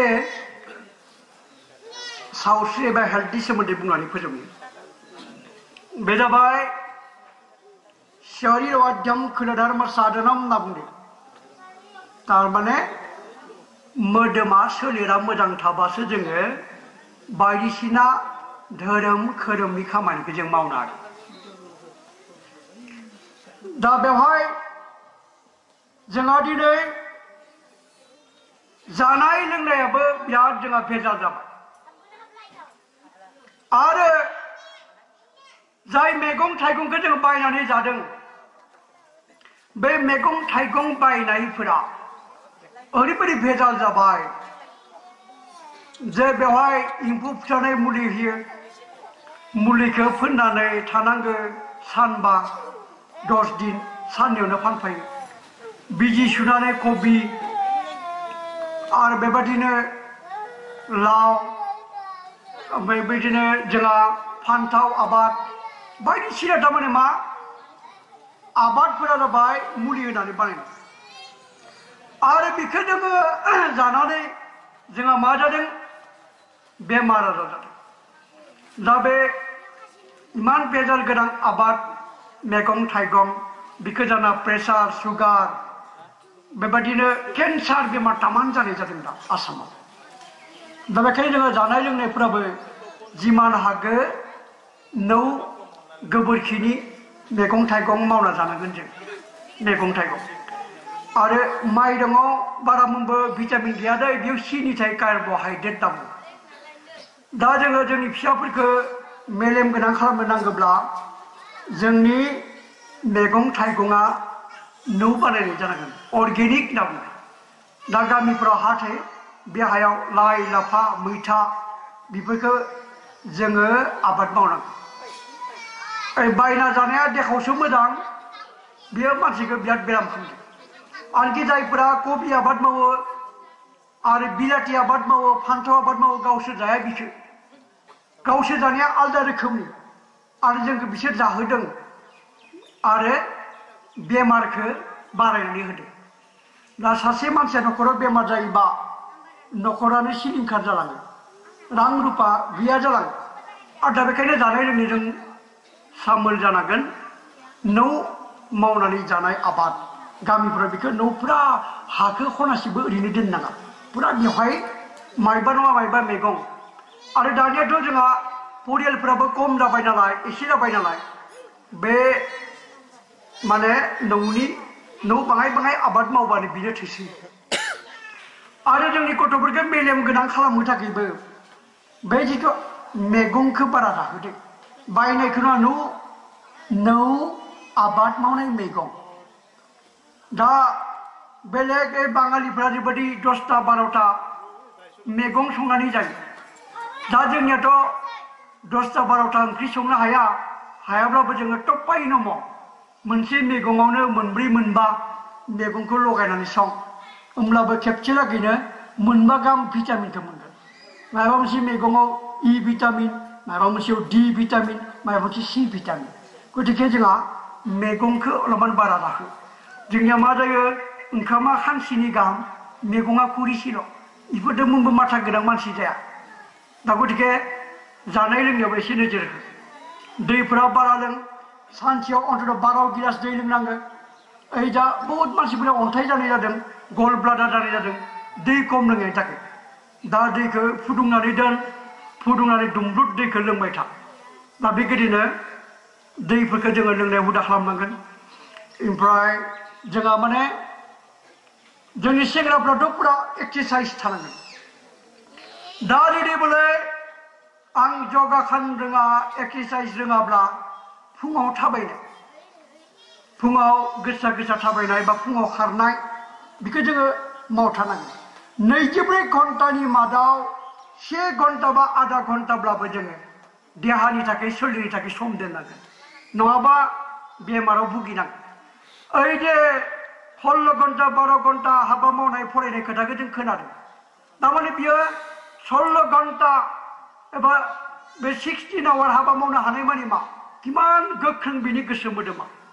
सावस्रि एबा हेल्थनि सोमोन्दै बुंनानै फोजोबनो बे जाबाय शरीरवाद्यम कुलधर्म साधनम होनना बुंदों थारमाने मोदोमा सोलेरा मोजां थाबासो जोङो बायदिसिना धोरोम खोरोमनि खामानिखौ जों मावनो हायो दा बेवहाय जोंहा दिनै जानाय लोंनायाबो बिराद जोंहा भेजाल जाबाय आरो जाय मैगं थाइगंखौ जों बायनानै जादों बे मैगं थाइगं बायनायफोरा ओरैबायदि भेजाल जाबाय जे बेवहाय एम्फौ फुथारनाय मुलि होयो मुलिखौ फोननानै थानांगौ सानबा दस दिन साननैयावनो फानफायो बिजि सुनानै कबि आरो बेबादिनो लाव ओमफ्राय बिदिनो जोंहा फान्थाव आबाद बायदिसिना थारमाने मा आबादफोरा जाबाय मुलि होनानै बानायनाय आरो बेखौ जोङो जानानै जोंहा मा जादों बेमार आजार जादों दा बे इमान बेजाल गोनां आबाद मैगं थाइगं बेखौ जाना प्रेसार सुगार बेबादिनो केन्सार बेमार तामान जानाय जादों दा आसामाव दा बेखायनो जोङो जानाय लोंनायफोराबो जिमान हागो नौ गोबोरखिनि मैगं थाइगं मावना जानांगोन जों मैगं थाइगं आरो माइरङाव बारा मोनबो भिटामिन गैया दै बेयाव सिनि थायो कार्बहाइड्रेट दं दा जोङो जोंनि फिसाफोरखौ मेलेम गोनां खालामनो नांगौब्ला जोंनि मैगं थाइगङा नौ बानायनाय जानांगोन अर्गेनिक होनना बुङो दा गामिफ्राव हा थायो बे हायाव लाइ लाफा मैथा बेफोरखौ जोङो आबाद मावनांगौ बायना जानाया देहायावसो मोजां बेयो मानसिखौ बिराद बेराम खालामदों आनखि जायफोरा कबि आबाद मावो आरो बिलाथि आबाद मावो फान्थाव आबाद मावो गावसोर जाया बिसोर गावसोर जानाया आलादा रोखोमनि आरो जोंखौ बिसोर जाहोदों आरो बेमारखौ बारायनानै होदों दा सासे मानसिया न'खराव बेमार जायोबा न'खरानो सिलिंखार जालाङो रां रुपा गैया जालाङो आरो दा बेखायनो जानाय लोंनायजों सामोल जानांगोन नौ मावनानै जानाय आबाद गामिफोराव बेखौ नौ फुरा हाखौ खनासेबो ओरैनो दोननाङा फुरा बेवहाय मायबा नङा मायबा मैगं आरो दानियाथ' जोंहा परियालफोराबो खम जाबाय नालाय एसे जाबाय नालाय बे माने नौनि नौ बाङाय बाङाय आबाद मावबानो बिनो थोसै आरो जोंनि गथ'फोरखौ मेलेम गोनां खालामनो थाखायबो बे जिथु मैगंखौ बारा जाहोदों बायनायखौनो नौ नौ आबाद मावनाय मैगं दा बेलेग बाङालिफ्रा जेरैबायदि दसथा बार'था मैगं संनानै जायो दा जोंनियाथ' दसथा बार'था ओंख्रि संनो हाया हायाब्लाबो जोङो टप्पाय नम मोनसे मैगङावनो मोनब्रै मोनबा मैगंखौ लगायनानै सं होमब्लाबो खेबसे लागैनो मोनबा गाहाम भिटामिनखौ मोनगोन माबा मोनसे मैगङाव इ भिटामिन माबा मोनसेयाव डि भिटामिन माबा मोनसे सि भिटामिन गतिके जोंहा मैगंखौ अलपमान बारा जाहो जोंनिया मा जायो ओंखामा खानसेनि गाहाम मैगङा खुरिसेल' बेफोरजों मोनबो माथा गोनां मानसि जाया दा गतिके जानाय लोंनायावबो एसे नोजोर हो दैफोरा बारा लों सानसेयाव अन्तत बार' गिलास दै लोंनांगोन ओइ दा बहुत मानसिफोरा अन्थाइ जानाय जादों गल ब्लाडार जानाय जादों दै खम लोंनायनि थाखाय दा दैखौ फुदुंनानै दोन फुदुंनानै दुंब्रुद दैखौ लोंबाय था दा बेबायदिनो दैफोरखौ जोङो लोंनाय हुदा खालामनांगोन ओमफ्राय जोंहा माने जोंनि सेंग्राफ्राथ' पुरा एक्सारसाइज थानांगोन दा जुदि बोले आं जगा खालामनो रोङा एक्सारसाइज रोङाब्ला फुङाव थाबायनाय फुङाव गोसा गोसा थाबायनाय बा फुङाव खारनाय बेखौ जोङो मावथारनांगोन नैजिब्रै घन्टानि मादाव से घन्टा बा आधा घन्टाब्लाबो जोङो देहानि थाखाय सोलेरनि थाखाय सम दोननांगोन नङाबा बेमाराव भुगिनांगोन ओइ जे सल्ल' घन्टा बार' घन्टा हाबा मावनाय फरायनाय खोथाखौ जों खोनादों थारमाने बियो सल्ल' घन्टा एबा बे सिक्सटिन आवार हाबा मावनो हानाय मानि मा किमान गोख्रों बिनि गोसो मोदोमा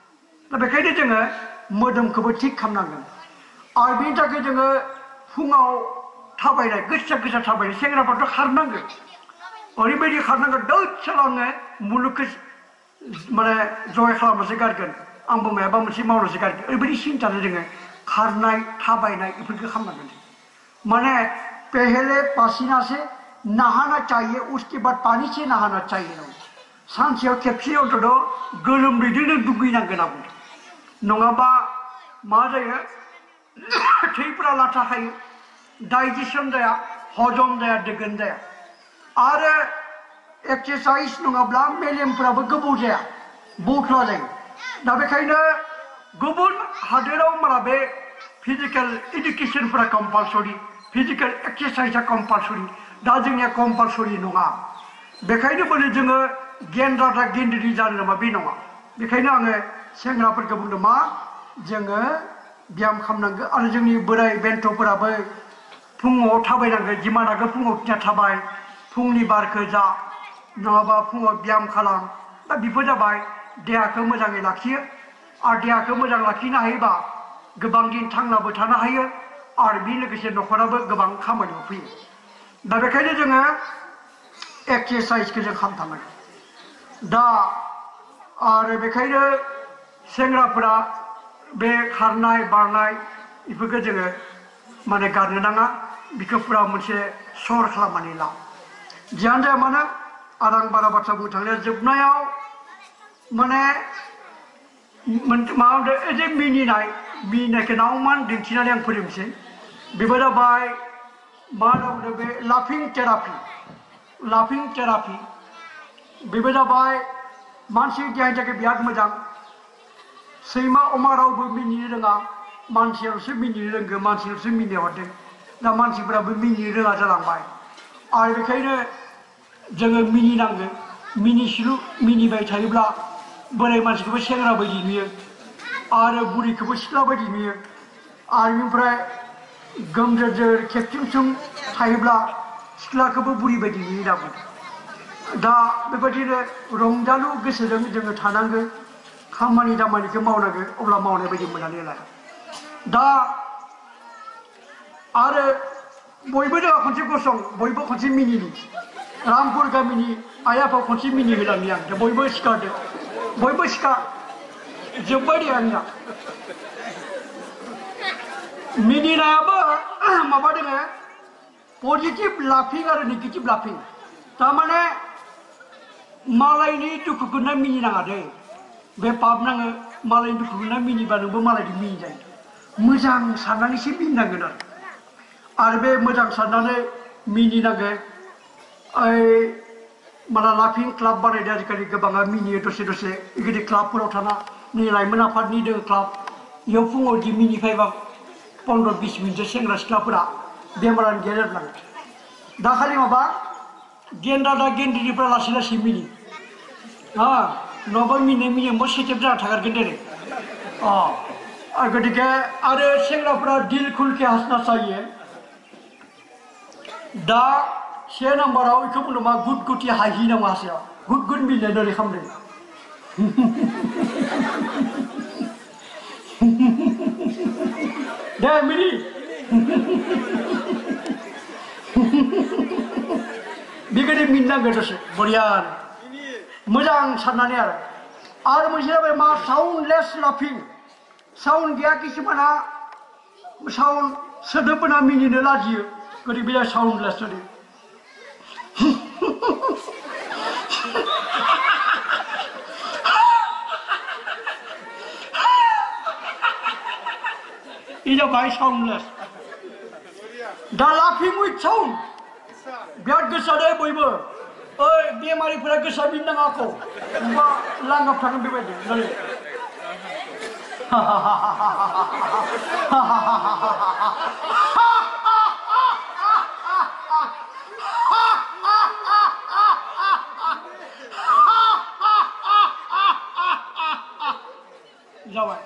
दा बेखायनो जोङो मोदोमखौबो थिग खालामनांगोन आरो बेनि थाखाय जोङो फुङाव थाबायनाय गोसा गोसा थाबायनाय सेंग्राफ्राथ' खारनांगोन ओरैबायदि खारनांगोन दसेल' आङो मुलुगखौ माने जय खालामनोसो गारगोन आंबो माबा मोनसे मावनोसो गारगोन ओरैबायदि सिन्थाजों जोङो खारनाय थाबायनाय बेफोरखौ खालामनांगोन माने पहले पसीना से नहाना चाहिए उसके बाद पानी से नहाना चाहिए सानसेयाव खेबसे अन्तत' गोलोमदैजोंनो दुगैनांगोन आं नङाबा मा जायो थैफ्रा लाथा खायो डाइजेसन जाया हजम जाया दोगोन जाया आरो एक्सारसाइज नङाब्ला मेलेमफ्राबो गोबौ जाया बख्ला जायो दा बेखायनो गुबुन हादोराव माला बे फिजिकेल इडुकेसनफोरा कम्पालसरि फिजिकेल एक्सारसाइजआ कम्पालसरि दा जोंनिया कम्पालसरि नङा बेखायनो बोरै जोङो गेन्द्राद्रा गेन्द्रि जानो नामा बे नङा बेखायनो आङो सेंग्राफोरखौ बुंदों मा जोङो ब्याम खालामनांगौ आरो जोंनि बोराय बेन्थ'फोराबो फुङाव थाबायनांगौ जिमान हागौ फुङाव खिना थाबाय फुंनि बारखौ जा नङाबा फुङाव ब्याम खालाम दा बेफोर जाबाय देहाखौ मोजाङै लाखियो आरो देहाखौ मोजां लाखिनो हायोबा गोबां दिन थांनाबो थानो हायो आरो बेजों लोगोसे न'खराबो गोबां खामानियाव फैयो दा बेखायनो जोङो एक्सारसाइजखौ जों खालामथारनांगौ दा आरो बेखायनो सेंग्राफोरा बे खारनाय बारनाय बेफोरखौ जोङो माने गारनो नाङा बेखौ फुरा मोनसे सर खालामनानै ला जियानो जाया मानो आरो आं बारा बाथ्रा बुंनो थांलिया जोबनायाव माने माबा एसे मिनिनाय मिनिनायखौ नावमान दिन्थिनानै आं फोरोंसै बेबो जाबाय मा होनना बुंदों बे लाफिं थेरापि लाफिं थेरापि बेबो जाबाय मानसिनि देहानि थाखाय बिराद मोजां सैमा अमा रावबो मिनिनो रोङा मानसियाल'सो मिनिनो रोंगौ मानसिल'सो मिनिनो हरदों दा मानसिफोराबो मिनिनो रोङा जालांबाय आरो बेखायनो जोङो मिनिनांगौ मिनिस्लु मिनिबाय थायोब्ला बोराय मानसिखौबो सेंग्रा बायदि नुयो आरो बुरैखौबो सिख्ला बायदि नुयो आरो बेनिफ्राय गोमजोर खेबथिंथिं थायोब्ला सिख्लाखौबो बुरि बायदि नुयो दा बुंदों दा बेबायदिनो रंजालु गोसोजों जोङो थानांगौ खामानि दामानिखौ मावनांगौ अब्ला मावनाय बायदि मोननानै लायो दा आरो बयबो जोंहा खनसे गसं बयबो खनसे मिनिनि रामपुर गामिनि आइ आफा खनसे मिनि होलांनि आं बयबो सिखारदो बयबो सिखा जोब्बाय दे आंनिया मिनिनायाबो माबा दङ पजिटिभ लाफिं आरो नेगेटिभ लाफिं थारमाने मालायनि दुखुखौनो मिनिनाङा दे बे पाप नाङो मालायनि दुखुखौनो मिनिबा नोंबो मालायनि मिनि जायो मोजां साननानैसो मिनिनांगोन आरो आरो बे मोजां साननानै मिनिनांगोन ओइ माला लाफिं क्लाब बानायदों आजिखालि गोबाङा मिनियो दसे दसे बेबायदि क्लाबफोराव थाना नै लाइमोन आफादनि दङ क्लाब बेयाव फुङाव जि मिनिफायबा पन्द्र बिस मिनिटसो सेंग्रा सिख्लाफोरा बेमारानो गैया जालाङो दा खालि माबा गेन्द्रा दा गेन्द्रिनिफ्रा लासै लासै मिनि हा नङाबा मिनिनाय मिनिनायबा सेटेप जाना थागारगोन दे अ गतिके आरो सेंग्राफोरा दिल खुलके हासना चाहिए दा से नाम्बाराव बेखौ बुंदों मा गुद गुदि हाहि नामा हासेयाव गुद गुद मिनिनाय नोरै खालामदों दे मिनि बेबायदि मिनिनांगौ दसे बरियानो मोजां साननानै आरो आरो मोनसे जाबाय मा साउन्डलेस लाफिं साउन्ड गैया किसुमाना साउन्ड सोदोबफोरा मिनिनो लाजियो गतिके बे साउन्डलेस ओरै इ जाबाय साउन्डलेस दा लाफिं उइथ साउन्ड बिराद गोसा दे बयबो ओइ बेमारिफोरा गोसा मिनिनाङा आखौ होमबा लांगाब थागोन बेबायदि नोरै जाबाय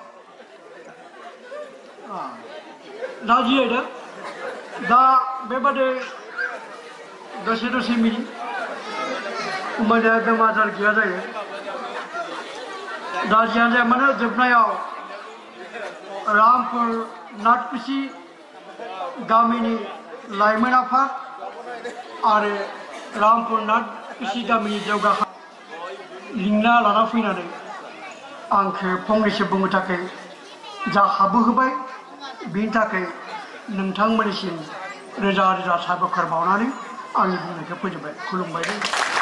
लाजियो दा बेबादि दसे दसे मिनि होमबानिया बेमार आजार गैया जायो दा जियानो जाया मानो जोबनायाव रामपुर नाथकुसि गामिनि लाइमोन आफाद आरो रामपुर नाथकुसि गामिनि जौगाखां लिंना लाना फैनानै आंखौ फंनैसो बुंनो थाखाय जा खाबु होबाय बिनि थाखाय नोंथांमोननिसिम रोजा रोजा साबायखर बावनानै आंनि बुंनायखौ फोजोबबाय खुलुमबाय।